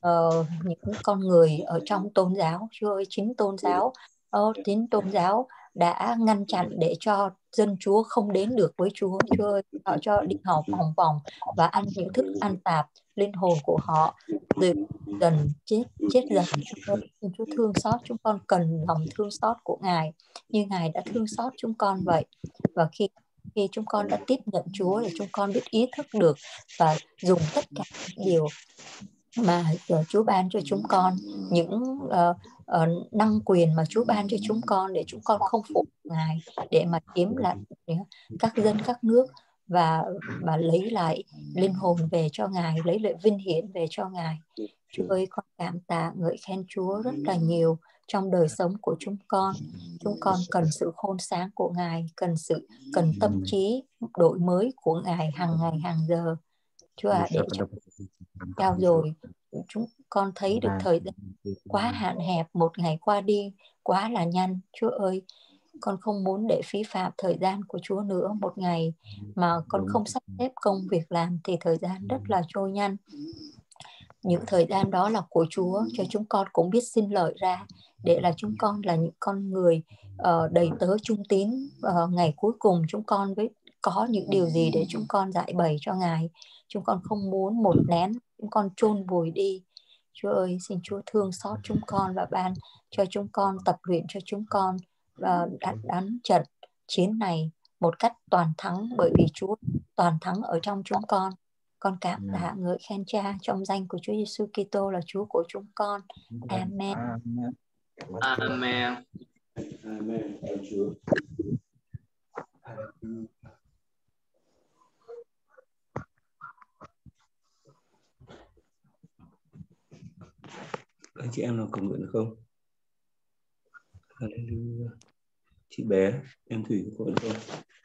những con người ở trong tôn giáo. Chúa ơi, chính tôn giáo đã ngăn chặn để cho dân Chúa không đến được với Chúa. Chúa ơi, họ cho đi họ vòng vòng và ăn những thức ăn tạp, linh hồn của họ rồi dần chết dần. Chúa ơi, xin Chúa thương xót chúng con, cần lòng thương xót của Ngài như Ngài đã thương xót chúng con vậy. Và khi chúng con đã tiếp nhận Chúa thì chúng con biết ý thức được và dùng tất cả những điều mà Chúa ban cho chúng con, những năng quyền mà Chúa ban cho chúng con để chúng con không phụ Ngài, để mà chiếm lại các dân các nước và lấy lại linh hồn về cho Ngài, lấy lại vinh hiển về cho Ngài. Chúa ơi, con cảm tạ ngợi khen Chúa rất là nhiều trong đời sống của chúng con. Chúng con cần sự khôn sáng của Ngài, cần tâm trí đổi mới của Ngài hàng ngày hàng giờ. Chúa ạ, để cho rồi chúng con thấy được thời gian quá hạn hẹp, một ngày qua đi quá là nhanh. Chúa ơi, con không muốn để phí phạm thời gian của Chúa nữa. Một ngày mà con không sắp xếp công việc làm thì thời gian rất là trôi nhanh. Những thời gian đó là của Chúa, cho chúng con cũng biết xin lợi ra, để là chúng con là những con người đầy tớ trung tín. Ngày cuối cùng chúng con biết có những điều gì để chúng con giải bày cho Ngài. Chúng con không muốn một nén chúng con chôn vùi đi. Chúa ơi, xin Chúa thương xót chúng con và ban cho chúng con, tập luyện cho chúng con đánh trận chiến này một cách toàn thắng, bởi vì Chúa toàn thắng ở trong chúng con. Con cảm tạ ngợi khen Cha trong danh của Chúa Giêsu Kitô là Chúa của chúng con. Amen. Amen. Amen. Chúa. Anh chị em nào cầu nguyện được không? Hallelujah. Chị bé, em Thủy có được không?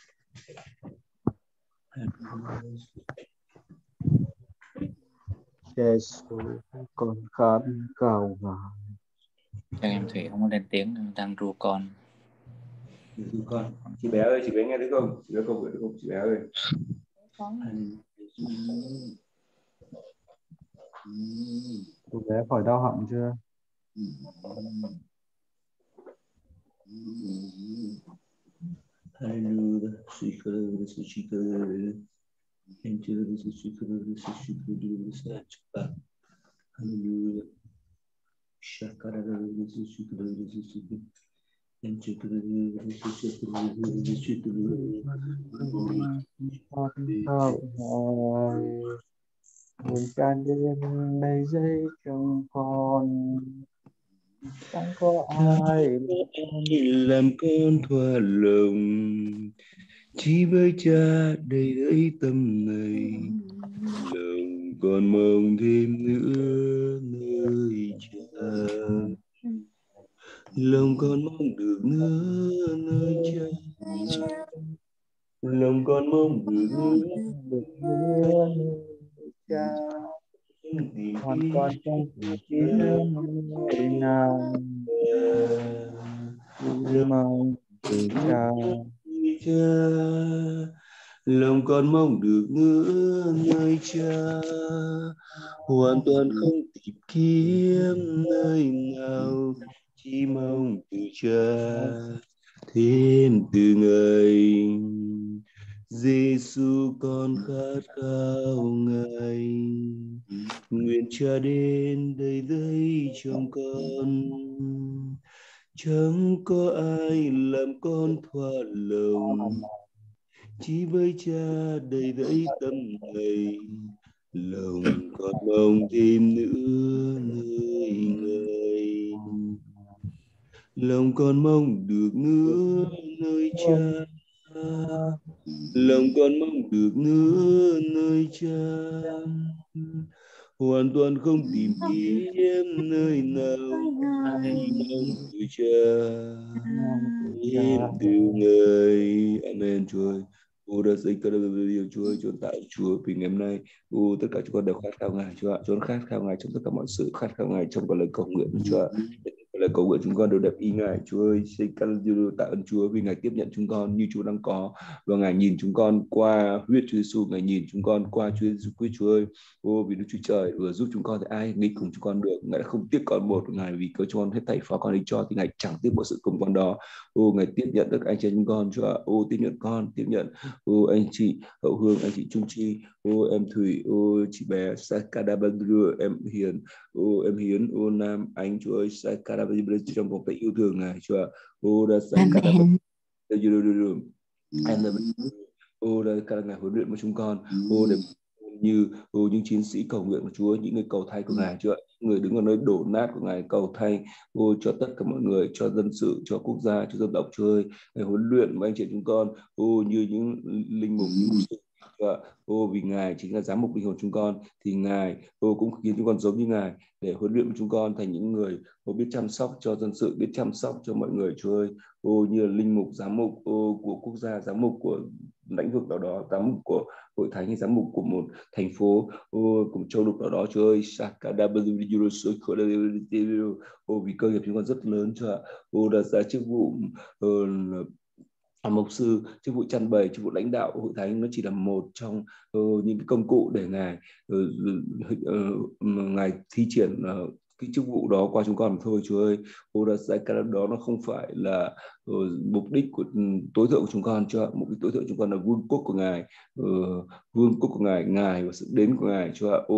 Giêsu, con khát cầu Ngài. Chắc em Thủy không có lên tiếng, đang ru con. Ru con. Chị bé ơi, chị bé nghe được không? Chị bé cầu nguyện được không? Chị bé ơi. Cô bé khỏi đau họng chưa? Hallelujah. Nguyện tràn đêm đầy dây trong con, chẳng có ai làm con thỏa lòng, chỉ với Cha đầy dẫy tâm này, lòng còn mong thêm nữa nơi Cha, lòng con mong được nữa nơi Cha, lòng con mong được nữa nơi Cha, hoàn toàn trong kiếm nơi nào mong từ Cha. Lòng con mong được nữa nơi Cha, hoàn toàn không tìm kiếm nơi nào, chỉ mong từ Cha, thêm từ Ngài. Giêsu con khát khao Ngài, nguyện Cha đến đầy dẫy trong con, chẳng có ai làm con thỏa lòng, chỉ với Cha đầy dẫy tâm này, lòng còn mong thêm nữa nơi Ngài, lòng còn mong được nữa nơi Cha, lòng con mong được nữa nơi Cha, hoàn toàn không tìm kiếm nơi nào, chỉ mong từ Cha, thêm từ Người. Amen. Chúa ơi, đã dạy các điều Chúa ơi, Chúa tạo Chúa vì ngày hôm nay tất cả chúng con đều khát khao Ngài, Chúa ạ. Chúa khát khao Ngài trong tất cả mọi sự, khát khao Ngài trong cả lời cầu nguyện, Chúa ạ. lời cầu nguyện chúng con đều đẹp ý Ngài. Chúa ơi, xin tạ ơn Chúa vì Ngài tiếp nhận chúng con như Chúa đang có, và Ngài nhìn chúng con qua huyết Chúa Giêsu, Ngài nhìn chúng con qua Chúa Giêsu Christ. Chúa ơi, vì Đức Chúa Trời vừa giúp chúng con thì ai nghịch cùng chúng con được. Ngài đã không tiếc con một, Ngài vì cớ chúng con hết thảy phó con đi cho thì Ngài chẳng tiếc một sự công con đó. Ngài tiếp nhận tất cả anh chị chúng con. Chúa ạ, tiếp nhận con, tiếp nhận anh chị Hậu Hương, anh chị Trung Chi, em Thủy, chị bé Sakadabandru, em Hiền, em Hiến, Nam Anh. Chúa ơi, Sakadabandru trong vòng tay yêu thương Ngài. Chúa ạ, đã Sakadabandru đã Ngài huấn luyện của chúng con, để như những chiến sĩ cầu nguyện của Chúa, những người cầu thay của Ngài. Chúa, những người đứng ở nơi đổ nát của Ngài cầu thay cho tất cả mọi người, cho dân sự, cho quốc gia, cho dân tộc. Chúa ơi, Ngài huấn luyện anh chị chúng con như những linh mục, những mục sư. Vì Ngài chính là giám mục linh hồn chúng con, thì Ngài cũng khiến chúng con giống như Ngài, để huấn luyện chúng con thành những người biết chăm sóc cho dân sự, biết chăm sóc cho mọi người. Chúa ơi, như là linh mục, giám mục của quốc gia, giám mục của lĩnh vực nào đó, giám mục của hội thánh, hay giám mục của một thành phố, của châu lục nào đó. Chúa ơi, vì cơ nghiệp chúng con rất lớn. Chúa ạ, đặt ra chức vụ mục sư, chức vụ chăn bày, chức vụ lãnh đạo hội thánh, nó chỉ là một trong những cái công cụ để Ngài Ngài thi triển cái chức vụ đó qua chúng con thôi. Chúa ơi, cái đó nó không phải là mục đích của tối thượng của chúng con. Cho mục đích tối thượng của chúng con là vương quốc của Ngài, vương quốc của Ngài, Ngài và sự đến của Ngài. Chúa ạ,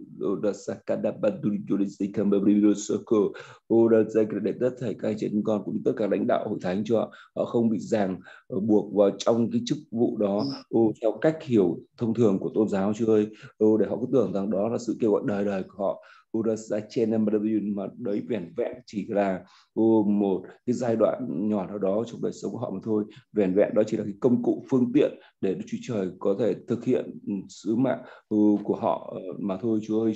để tất thảy các anh chị chúng con cũng tất cả lãnh đạo hội thánh, cho họ không bị ràng buộc vào trong cái chức vụ đó theo cách hiểu thông thường của tôn giáo. Chúa ơi, để họ cứ tưởng rằng đó là sự kêu gọi đời đời của họ, mà đấy vẻn vẹn chỉ là một cái giai đoạn nhỏ nào đó trong đời sống của họ mà thôi. Vẻn vẹn đó chỉ là cái công cụ, phương tiện để Đức Chúa Trời có thể thực hiện sứ mạng của họ mà thôi. Chúa ơi,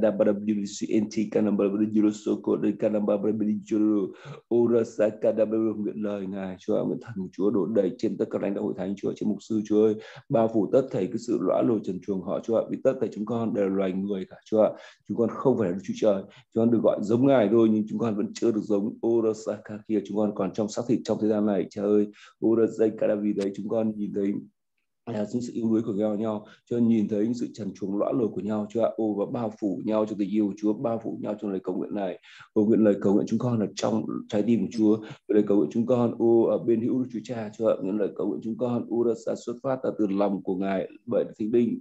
nguyện lời Ngài, Chúa, nguyện thần của Chúa đổ đầy trên tất cả lãnh đạo hội thánh, Chúa, trên mục sư. Chúa ơi, bao phủ tất thảy cái sự lõa lồ trần truồng họ. Chúa, vì tất thảy chúng con đều là loài người cả. Chúa, chúng con không phải là Đức Chúa Trời, chúng con được gọi giống Ngài thôi, nhưng chúng con vẫn chưa được giống. Kia chúng con còn trong xác thịt trong thời gian này. Trời ơi, vì đấy chúng con nhìn thấy những sự yếu đuối của nhau, cho nhìn thấy những sự trần truồng lõa lồ của nhau. Chúa ạ, và bao phủ nhau trong tình yêu của Chúa, bao phủ nhau trong lời cầu nguyện này. Nguyện lời cầu nguyện chúng con là trong trái tim của Chúa, lời cầu nguyện chúng con ở bên hữu Đức Chúa Cha. Chúa ạ, những lời cầu nguyện chúng con đã xuất phát từ lòng của Ngài bởi Thánh Linh.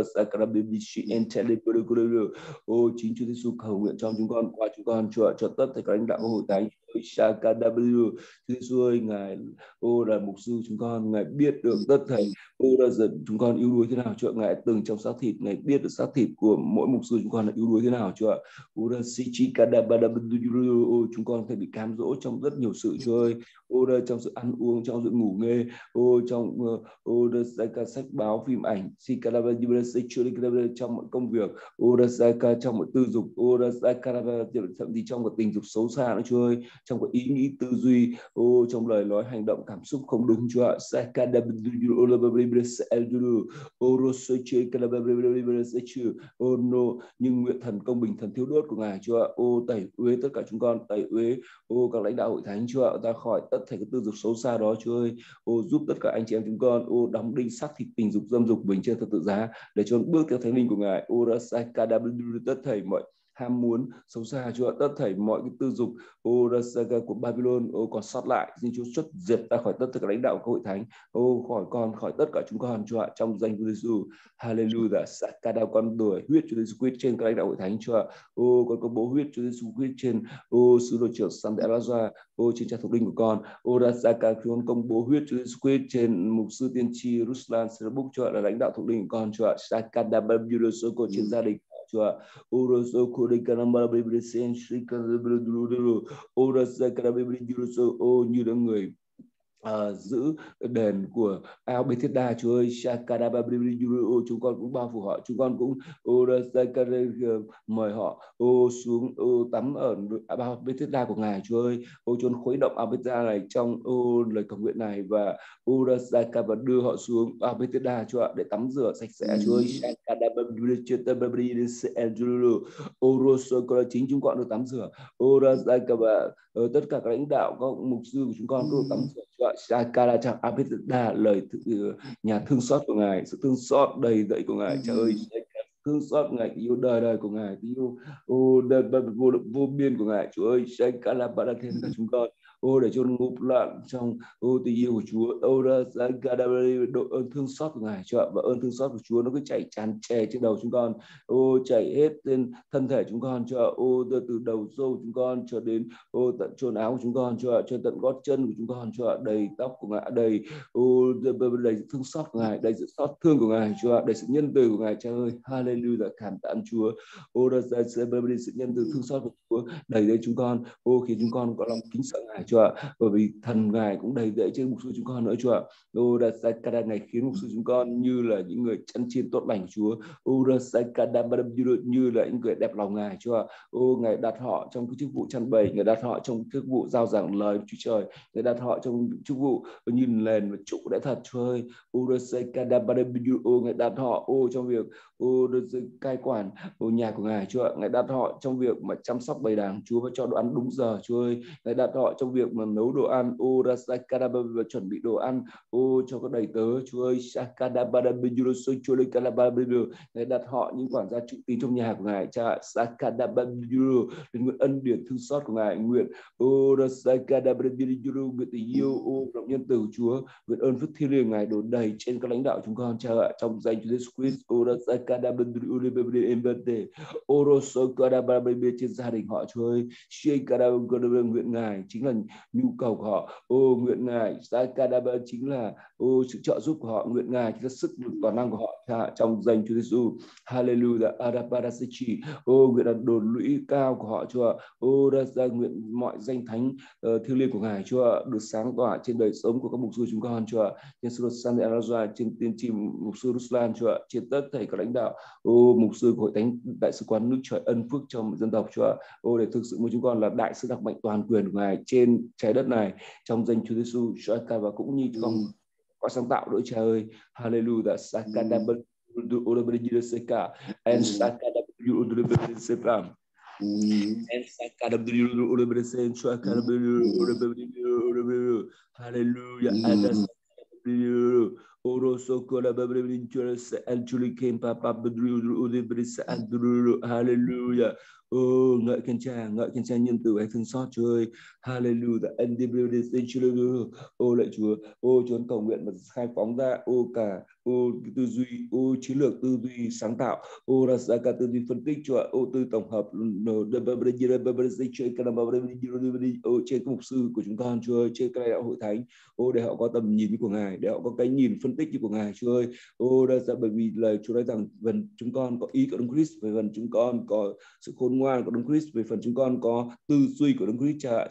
Chính Chúa Giêsu cầu nguyện trong chúng con, qua chúng con. Chúa ạ, cho tất cả các lãnh đạo của hội thánh. Chúa Giêsu ơi, Ngài là mục sư chúng con, Ngài biết được tất thảy đã dẫn chúng con yếu đuối thế nào. Chúa, Ngài từng trong xác thịt, Ngài biết được xác thịt của mỗi mục sư chúng con là yếu đuối thế nào. Chúa ạ, chúng con phải bị cám dỗ trong rất nhiều sự. Chúa ơi, trong sự ăn uống, trong sự ngủ nghê, trong sách báo, phim ảnh, trong mọi công việc, trong mọi tư dục, thậm chí trong một tình dục xấu xa nữa. Chúa ơi, trong cái ý nghĩ, tư duy, trong lời nói, hành động, cảm xúc không đúng. Chúa ạ, nhưng nguyện thần công bình, thần thiếu đốt của Ngài, Chúa ạ, tẩy uế tất cả chúng con, tẩy uế các lãnh đạo hội thánh, Chúa ạ, ra khỏi tất thảy các tư dục xấu xa đó. Chúa ơi, giúp tất cả anh chị em chúng con đóng đinh xác thịt tình dục, dâm dục mình trên thập tự giá, để cho bước theo thánh linh của Ngài. Tất thảy mọi ham muốn xấu xa, Chúa, tất thảy mọi cái tư dục của Babylon còn sót lại, xin Chúa xuất diệt ra khỏi tất cả lãnh đạo của hội thánh, khỏi con, khỏi tất cả chúng con, Chúa, trong danh Chúa Giêsu. Hallelujah. Sakada, con đuổi huyết Chúa Giêsu Christ trên các lãnh đạo hội thánh, Chúa. Con có bố huyết Chúa Giêsu Christ trên sứ đồ trưởng Sandy Alaza, trên cha thuộc linh của con. Rasaka, con công bố huyết Chúa Giêsu Christ trên mục sư tiên tri Ruslan Serabuk, Chúa, là lãnh đạo thuộc linh của con, Chúa. Sakada Babylon trên gia đình, Chúa. Như là người giữ đền của ao Bethesda, Chúa ơi. Chúng con cũng bao phủ họ, chúng con cũng mời họ xuống tắm ở ao Bethesda của Ngài, Chúa ơi. Chúa khuấy động ao Bethesda này trong lời cầu nguyện này, và và đưa họ xuống ao Bethesda, Chúa ạ, để tắm rửa sạch sẽ, Chúa ơi. Chính chúng con được tắm rửa. Tất cả các lãnh đạo, các mục sư của chúng con cũng được tắm rửa, lời nhà thương xót của Ngài, sự thương xót đầy dẫy của Ngài, Trời ơi, thương xót Ngài, yêu đời đời của Ngài, yêu vô biên của Ngài, Chúa ơi. Thêm cả chúng con để cho ngụp lặng trong tình yêu của Chúa, độ ơn thương xót của Ngài, Chúa, và ơn thương xót của Chúa nó cứ chảy tràn trề trên đầu chúng con, chảy hết trên thân thể chúng con, Chúa, từ đầu râu chúng con cho đến tận chốn áo của chúng con, Chúa, cho tận gót chân của chúng con, Chúa, đầy tóc của Ngài, đầy thương xót của Ngài, đầy sự xót thương của Ngài, Chúa, đầy sự nhân từ của Ngài, Trời ơi. Hallelujah, cảm tạ Chúa. Sự nhân từ thương xót của Chúa đầy dẫy chúng con, khiến chúng con có lòng kính sợ Ngài, Chúa, bởi vì thần Ngài cũng đầy dẫy trên mục sư chúng con nữa, Chúa. Ngài khiến mục sư chúng con như là những người chăn chiên tốt lành, Chúa, như là những người đẹp lòng Ngài, Chúa. Ngài đặt họ trong cái chức vụ chăn bầy, Ngài đặt họ trong chức vụ giao giảng lời Chúa Trời, Ngài đặt họ trong chức vụ nhìn nền và trụ lẽ thật, Chúa ơi. Ngài đặt họ trong việc cai quản nhà của Ngài, Chúa. Ngài đặt họ trong việc mà chăm sóc bầy đàn, Chúa, và cho đồ ăn đúng giờ, Chúa ơi. Ngài đặt họ trong việc mà nấu đồ ăn, và chuẩn bị đồ ăn cho các đầy tớ, Chúa ơi. Ngài đặt họ những quản gia trụ tín trong nhà của Ngài, Cha. Đến nguyện ân điển thương xót của Ngài, nguyện nguyện tình yêu lòng nhân từ, Chúa, nguyện ơn phước thiêng liêng Ngài đổ đầy trên các lãnh đạo chúng con, Cha ạ, trong danh Chúa Jesus Christ. Trên gia đình họ, Chúa ơi. Nguyện Ngài chính là nhu cầu của họ, nguyện Ngài chính là sự trợ giúp của họ, nguyện Ngài chính là sức lực toàn năng của họ, Cha, trong danh Chúa Giêsu. Hallelujah. Nguyện là đồn lũy cao của họ, Chúa. Nguyện mọi danh thánh thiêng liêng của Ngài, Chúa, được sáng tỏa trên đời sống của các mục sư chúng con, Chúa, trên sư San Araza, trên tiên tri mục sư Ruslan, Chúa, trên tất thảy các lãnh đạo mục sư của hội thánh đại sứ quán nước trời ân phước trong dân tộc, Chúa, để thực sự mỗi chúng con là đại sứ đặc mệnh toàn quyền của Ngài trên trái đất này, trong danh Chúa Giêsu, Chúa, và cũng như không có sáng tạo nữa, Cha ơi. Hallelujah. Hallelujah. Ngợi khen Cha, ngợi khen Cha nhân từ hay thương xót, Chúa ơi. Hallelujah. Lạy Chúa, Chúa cầu nguyện và khai phóng ra cả tư duy, chiến lược, tư duy sáng tạo, ra cả tư duy phân tích, Chúa, tư tổng hợp trên các mục sư của chúng con, Chúa ơi, trên các lãnh đạo hội thánh, để họ có tầm nhìn của Ngài, để họ có cái nhìn phân tích của Ngài, Chúa ơi. Bởi vì lời Chúa nói rằng phần chúng con có ý của Đấng Christ, về phần chúng con có sự khôn ngoan của Đấng Christ, về phần chúng con có tư duy của Đấng Christ, Cha.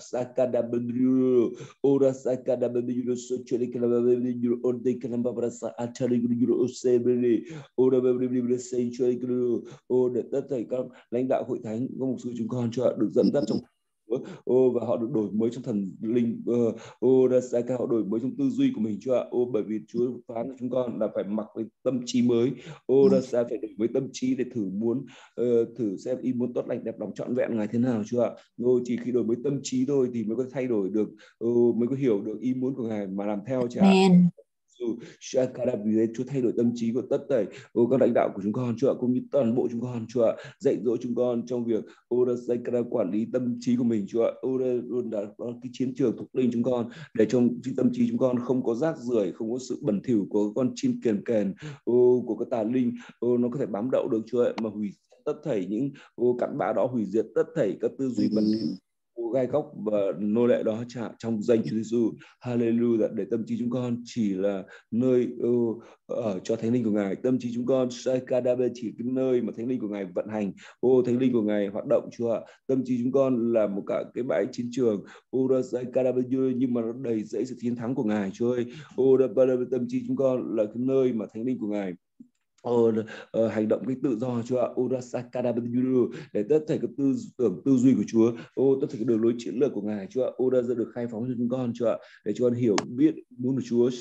Để tất thảy các lãnh đạo hội thánh, các mục sư chúng con, Chúa, được dẫn dắt trong và họ được đổi mới trong thần linh, họ đổi mới trong tư duy của mình, Chúa. Bởi vì Chúa phán cho chúng con là phải mặc với tâm trí mới, phải đổi với tâm trí để thử xem ý muốn tốt lành đẹp lòng trọn vẹn Ngài thế nào, Chúa. Chỉ khi đổi mới tâm trí thôi thì mới có thay đổi được, mới có hiểu được ý muốn của Ngài mà làm theo, Cha. Vì thế Chúa thay đổi tâm trí của tất thảy các lãnh đạo của chúng con, Chúa, cũng như toàn bộ chúng con, Chúa, dạy dỗ chúng con trong việc quản lý tâm trí của mình, Chúa. Luôn đã có cái chiến trường thuộc linh chúng con, để trong tâm trí chúng con không có rác rưởi, không có sự bẩn thỉu của con chim kền kền, của cái tà linh, nó có thể bám đậu được, Chúa, mà hủy tất thảy những cặn bã đó, hủy diệt tất thảy các tư duy bẩn thỉu gai góc và nô lệ đó trong danh Chúa Giêsu. Hallelujah. Để tâm trí chúng con chỉ là nơi ở cho Thánh Linh của Ngài. Tâm trí chúng con chỉ cái nơi mà Thánh Linh của Ngài vận hành. Thánh Linh của Ngài hoạt động, Chúa ạ. Tâm trí chúng con là một cả cái bãi chiến trường, nhưng mà nó đầy dẫy sự chiến thắng của Ngài, Chúa ơi. Tâm trí chúng con là cái nơi mà Thánh Linh của Ngài hành động cái tự do, Chúa ạ. Để tất thảy các tư tưởng tư duy của Chúa, tất thảy các đường lối chiến lược của Ngài, Chúa ạ, đã được khai phóng cho chúng con, Chúa ạ, để chúng con hiểu biết muốn của Chúa,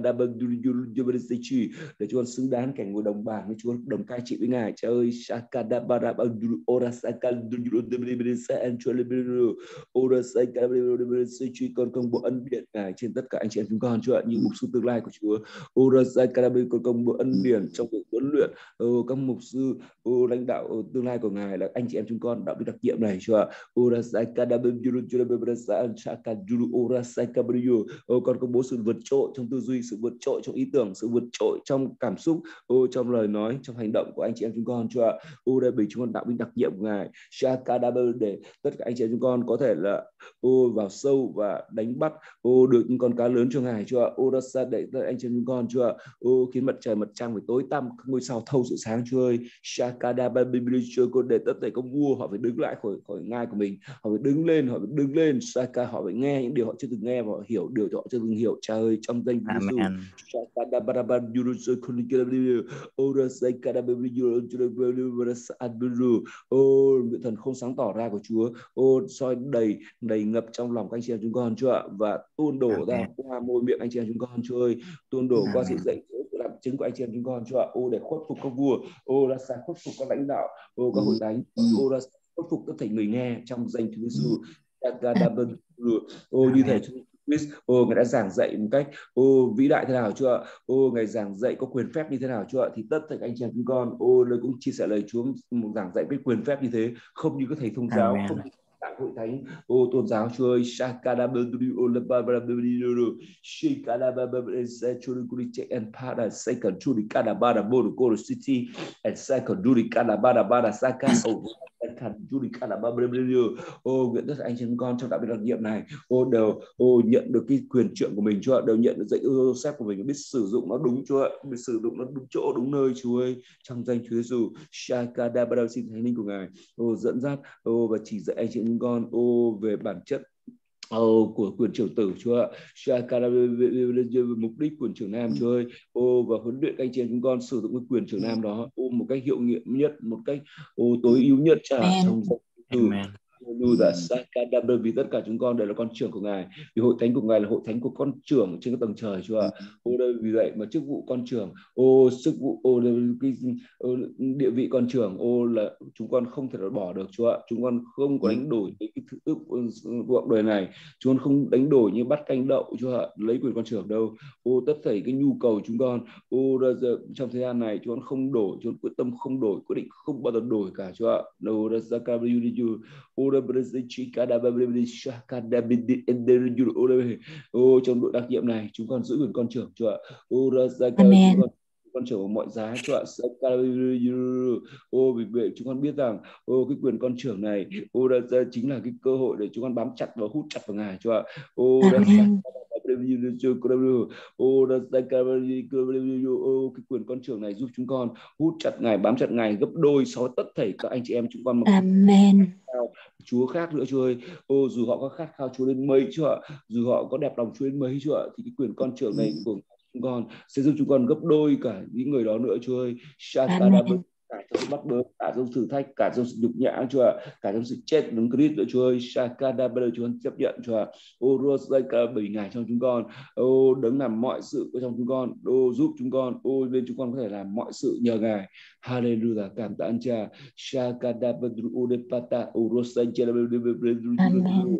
để chúng con xứng đáng cảnh ngồi đồng bảng với Chúa, đồng cai trị với Ngài, Chúa ơi. Con công bố ân điển Ngài trên tất cả anh chị em chúng con, Chúa ạ, như mục sư tương lai của Chúa. Con công bố ân điển trong việc huấn luyện các mục sư lãnh đạo tương lai của Ngài là anh chị em chúng con đạo đức đặc nhiệm này, Chúa ạ. Con công bố sự vượt trội trong tư duy, sự vượt trội trong ý tưởng, sự vượt trội trong cảm xúc, trong lời nói, trong hành động của anh chị em chúng con, Chúa ạ. Để bởi chúng con đạo binh đặc nhiệm của Ngài, để tất cả anh chị em chúng con có thể là vào sâu và đánh bắt được những con cá lớn cho Ngài, Chúa ạ. Để tất anh chị em chúng con, Chúa ạ, khiến mặt trời mặt trăng phải tối tăm, ngôi sao thâu sự sáng, Chúa ơi. Để tất thảy các vua họ phải đứng lại khỏi ngai của mình, họ phải đứng lên, họ phải nghe những điều họ chưa từng nghe và họ hiểu điều họ chưa từng hiểu, Cha ơi, trong danh Giêsu. Nguyện thần không sáng tỏ ra của Chúa soi đầy ngập trong lòng các anh chị em chúng con, Chúa ạ, và tuôn đổ ra qua môi miệng anh chị em chúng con, Chúa ơi, tuôn đổ qua sự dạy dỗ làm chứng của anh chị em chúng con, Chúa ạ. Để khuất phục các vua, là sáng khuất phục các lãnh đạo, các hội thánh, là khuất phục tất thảy người nghe trong danh Chúa Giêsu. Như thể Chúa Christ, Ngài đã giảng dạy một cách vĩ đại thế nào, Chúa ạ. Ngài giảng dạy có quyền phép như thế nào, Chúa ạ. Thì tất cả anh chị em chúng con lời cũng chia sẻ lời Chúa một giảng dạy với quyền phép như thế, không như các thầy thông giáo, không như tại hội thánh tôn giáo, Chúa ơi. Nguyện tất cả anh chị em con trong đạo biệt đặc nhiệm này đều nhận được cái quyền trượng của mình, Chúa ạ, đều nhận được dạy Joseph của mình, biết sử dụng nó đúng, Chúa ạ, biết sử dụng nó đúng chỗ đúng nơi, Chúa ơi, trong danh Chúa Giêsu. Xin Thánh Linh của Ngài dẫn dắt và chỉ dạy anh chị em con về bản chất của quyền trưởng tử, Chúa ạ. Mục đích quyền trưởng nam, Chúa ơi, và huấn luyện các anh chị em chúng con sử dụng cái quyền trưởng nam đó một cách hiệu nghiệm nhất, một cách tối ưu nhất, trong vì tất cả chúng con đều là con trưởng của Ngài, vì hội thánh của Ngài là hội thánh của con trưởng trên các tầng trời, Chúa ạ. Vì vậy mà chức vụ con trưởng, chức vụ địa vị con trưởng là chúng con không thể bỏ được, Chúa ạ. Chúng con không có đánh đổi cái thực ước cuộc đời này, chúng con không đánh đổi như bắt canh đậu, Chúa ạ, lấy quyền con trưởng đâu. Tất thảy cái nhu cầu chúng con trong thời gian này chúng con không đổi, chúng con quyết tâm không đổi, quyết định không bao giờ đổi cả, Chúa ạ. Trong đội đặc nhiệm này chúng con giữ quyền con trưởng, Chúa ạ. Amen. Con trưởng mọi giá, Chúa ạ. Vì vậy chúng con biết rằng cái quyền con trưởng này chính là cái cơ hội để chúng con bám chặt và hút chặt vào Ngài, Chúa ạ. Amen. Cái quyền con trưởng này giúp chúng con hút chặt Ngài, bám chặt Ngài gấp đôi so với tất thảy các anh chị em chúng con. Amen. Chúa khác nữa, Chúa ơi. Dù họ có khát khao Chúa đến mấy, Chúa ạ, dù họ có đẹp lòng Chúa đến mấy, Chúa ạ, thì cái quyền con trưởng này của chúng con sẽ giúp chúng con gấp đôi cả những người đó nữa, Chúa ơi. Cả trong sự bắt bớ, cả trong thử thách, cả trong sự nhục nhã, Chúa ạ, cả trong sự chết đứng Christ nữa, Chúa ơi. Chúng con chấp nhận, Chúa ạ. Bởi Ngài trong chúng con đấng làm mọi sự trong chúng con, giúp chúng con, nên chúng con có thể làm mọi sự nhờ Ngài. Hallelujah, cảm tạ anh Cha. Amen.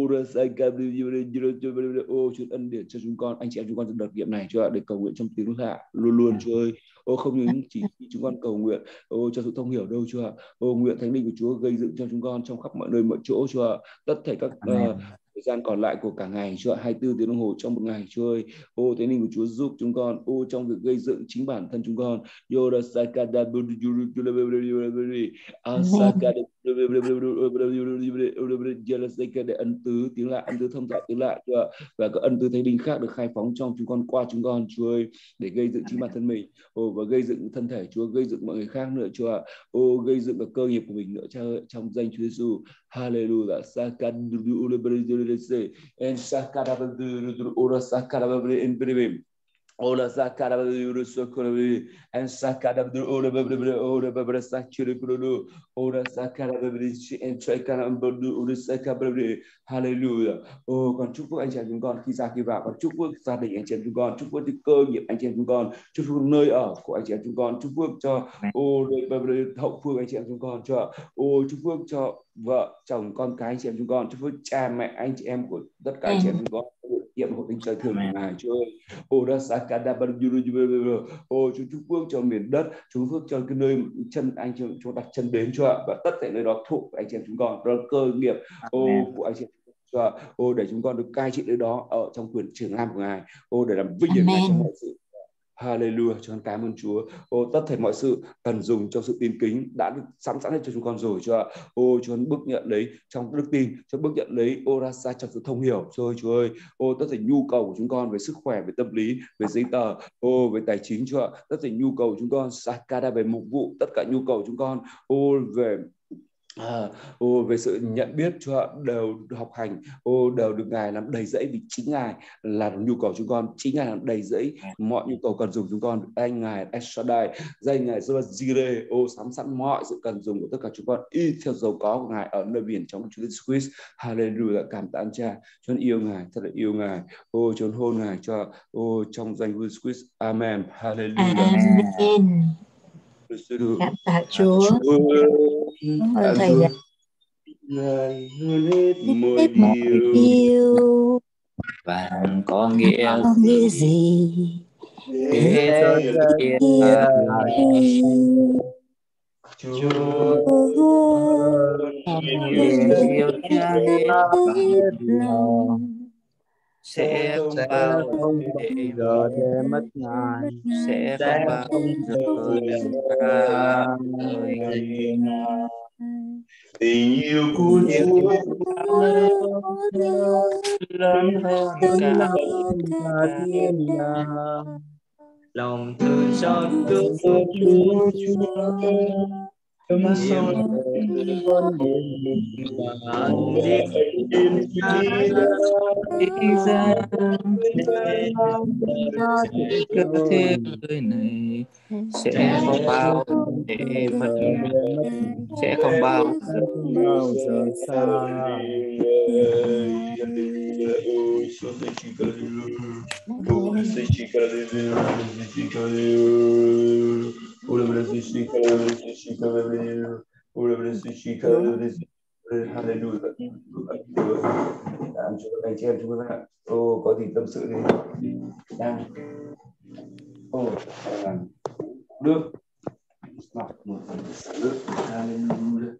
Chúa ân điển cho chúng con, anh chị em chúng con trong đợt nghiệm này, Chúa ạ, để cầu nguyện trong tiếng lạ luôn luôn, Chúa ơi. Không những chỉ chúng con cầu nguyện cho sự thông hiểu đâu, Chúa ạ. Nguyện Thánh Linh của Chúa gây dựng cho chúng con trong khắp mọi nơi mọi chỗ, Chúa ạ. Tất thảy các thời gian còn lại của cả ngày, Chúa ạ, 24 tiếng đồng hồ trong một ngày, Chúa ơi. Thánh Linh của Chúa giúp chúng con trong việc gây dựng chính bản thân chúng con. để ân tứ tiếng lạ, ân tứ thông thạo tiếng lạ, Chúa, và các ân tứ thánh linh khác được khai phóng trong chúng con, qua chúng con, Chúa ơi, để gây dựng chính bản thân mình, và gây dựng thân thể Chúa, gây dựng mọi người khác nữa, Chúa, gây dựng các cơ nghiệp của mình nữa, Chúa, trong danh Chúa Giêsu. Hallelujah. Ola sakara buru sokoro and sakara buru ola buru sakchuru buru ola sakara buru and sakara buru ola sakara buru. Hallelujah. Con chúc phước anh chị em chúng con khi ra khi vào, con chúc phước gia đình anh chị em chúng con, chúc phước cơ nghiệp anh chị em chúng con, chúc phước nơi ở của anh chị em chúng con, chúc phước cho hậu phương anh chị em chúng con, cho chúc phước cho vợ chồng con cái anh chị em chúng con, chúc phước cha mẹ anh chị em của tất cả anh chị em chúng con, nhiệm hộ tính trời thường của Ngài, Chúa ơi. Chúng chúc phước cho miền đất, chúng phước cho cái nơi chân anh chị chúng đặt chân đến, Chúa ạ, và tất cả nơi đó thuộc của anh chị em chúng con, đó là cơ nghiệp của anh chị em Chúa, để chúng con được cai trị nơi đó ở trong quyền trưởng làm của Ngài, để làm vinh hiển Ngài trong mọi sự. Hallelujah, cho con cảm ơn Chúa. Tất thảy mọi sự cần dùng trong sự tin kính đã được sẵn hết cho chúng con rồi, Chúa ạ. Cho con bước nhận đấy trong đức tin, cho bước nhận đấy rasa trong sự thông hiểu rồi, Chúa ơi. Tất thảy nhu cầu của chúng con về sức khỏe, về tâm lý, về giấy tờ, về tài chính, Chúa ạ. Tất thảy nhu cầu của chúng con sakada về mục vụ, tất cả nhu cầu của chúng con về về sự nhận biết, Chúa, đều học hành, đều được Ngài làm đầy dẫy, vì chính Ngài là nhu cầu chúng con, chính Ngài làm đầy dẫy mọi nhu cầu cần dùng chúng con. Anh Ngài El-Shaddai, danh Ngài Jireh, sắm sẵn mọi sự cần dùng của tất cả chúng con y theo giàu có của Ngài ở nơi biển trong Chúa Jesus Christ. Hallelujah, cảm tạ Cha, chúng yêu Ngài, thật là yêu Ngài. Chúng hôn Ngài cho trong danh Jesus Christ. Amen. Hallelujah. Amen. Cảm tạ Chúa. Cảm ơn Thầy đã Ngài hơn hết mọi điều vàng có nghĩa gì thế giới kia Chúa yêu Cha hết lòng sẽ không bao giờ để mất Ngài, sẽ không bao giờ tình yêu của Chúa lớn hơn cả thiên đàng, lòng thương xót thương Chúa tâm sâu con đêm và đêm đi ra các thế giới này sẽ không bao để mất, sẽ không bao giờ xa. Hallelujah. Anh chị em chúng ta có gì tâm sự đi. Đang nước một nước. Hallelujah.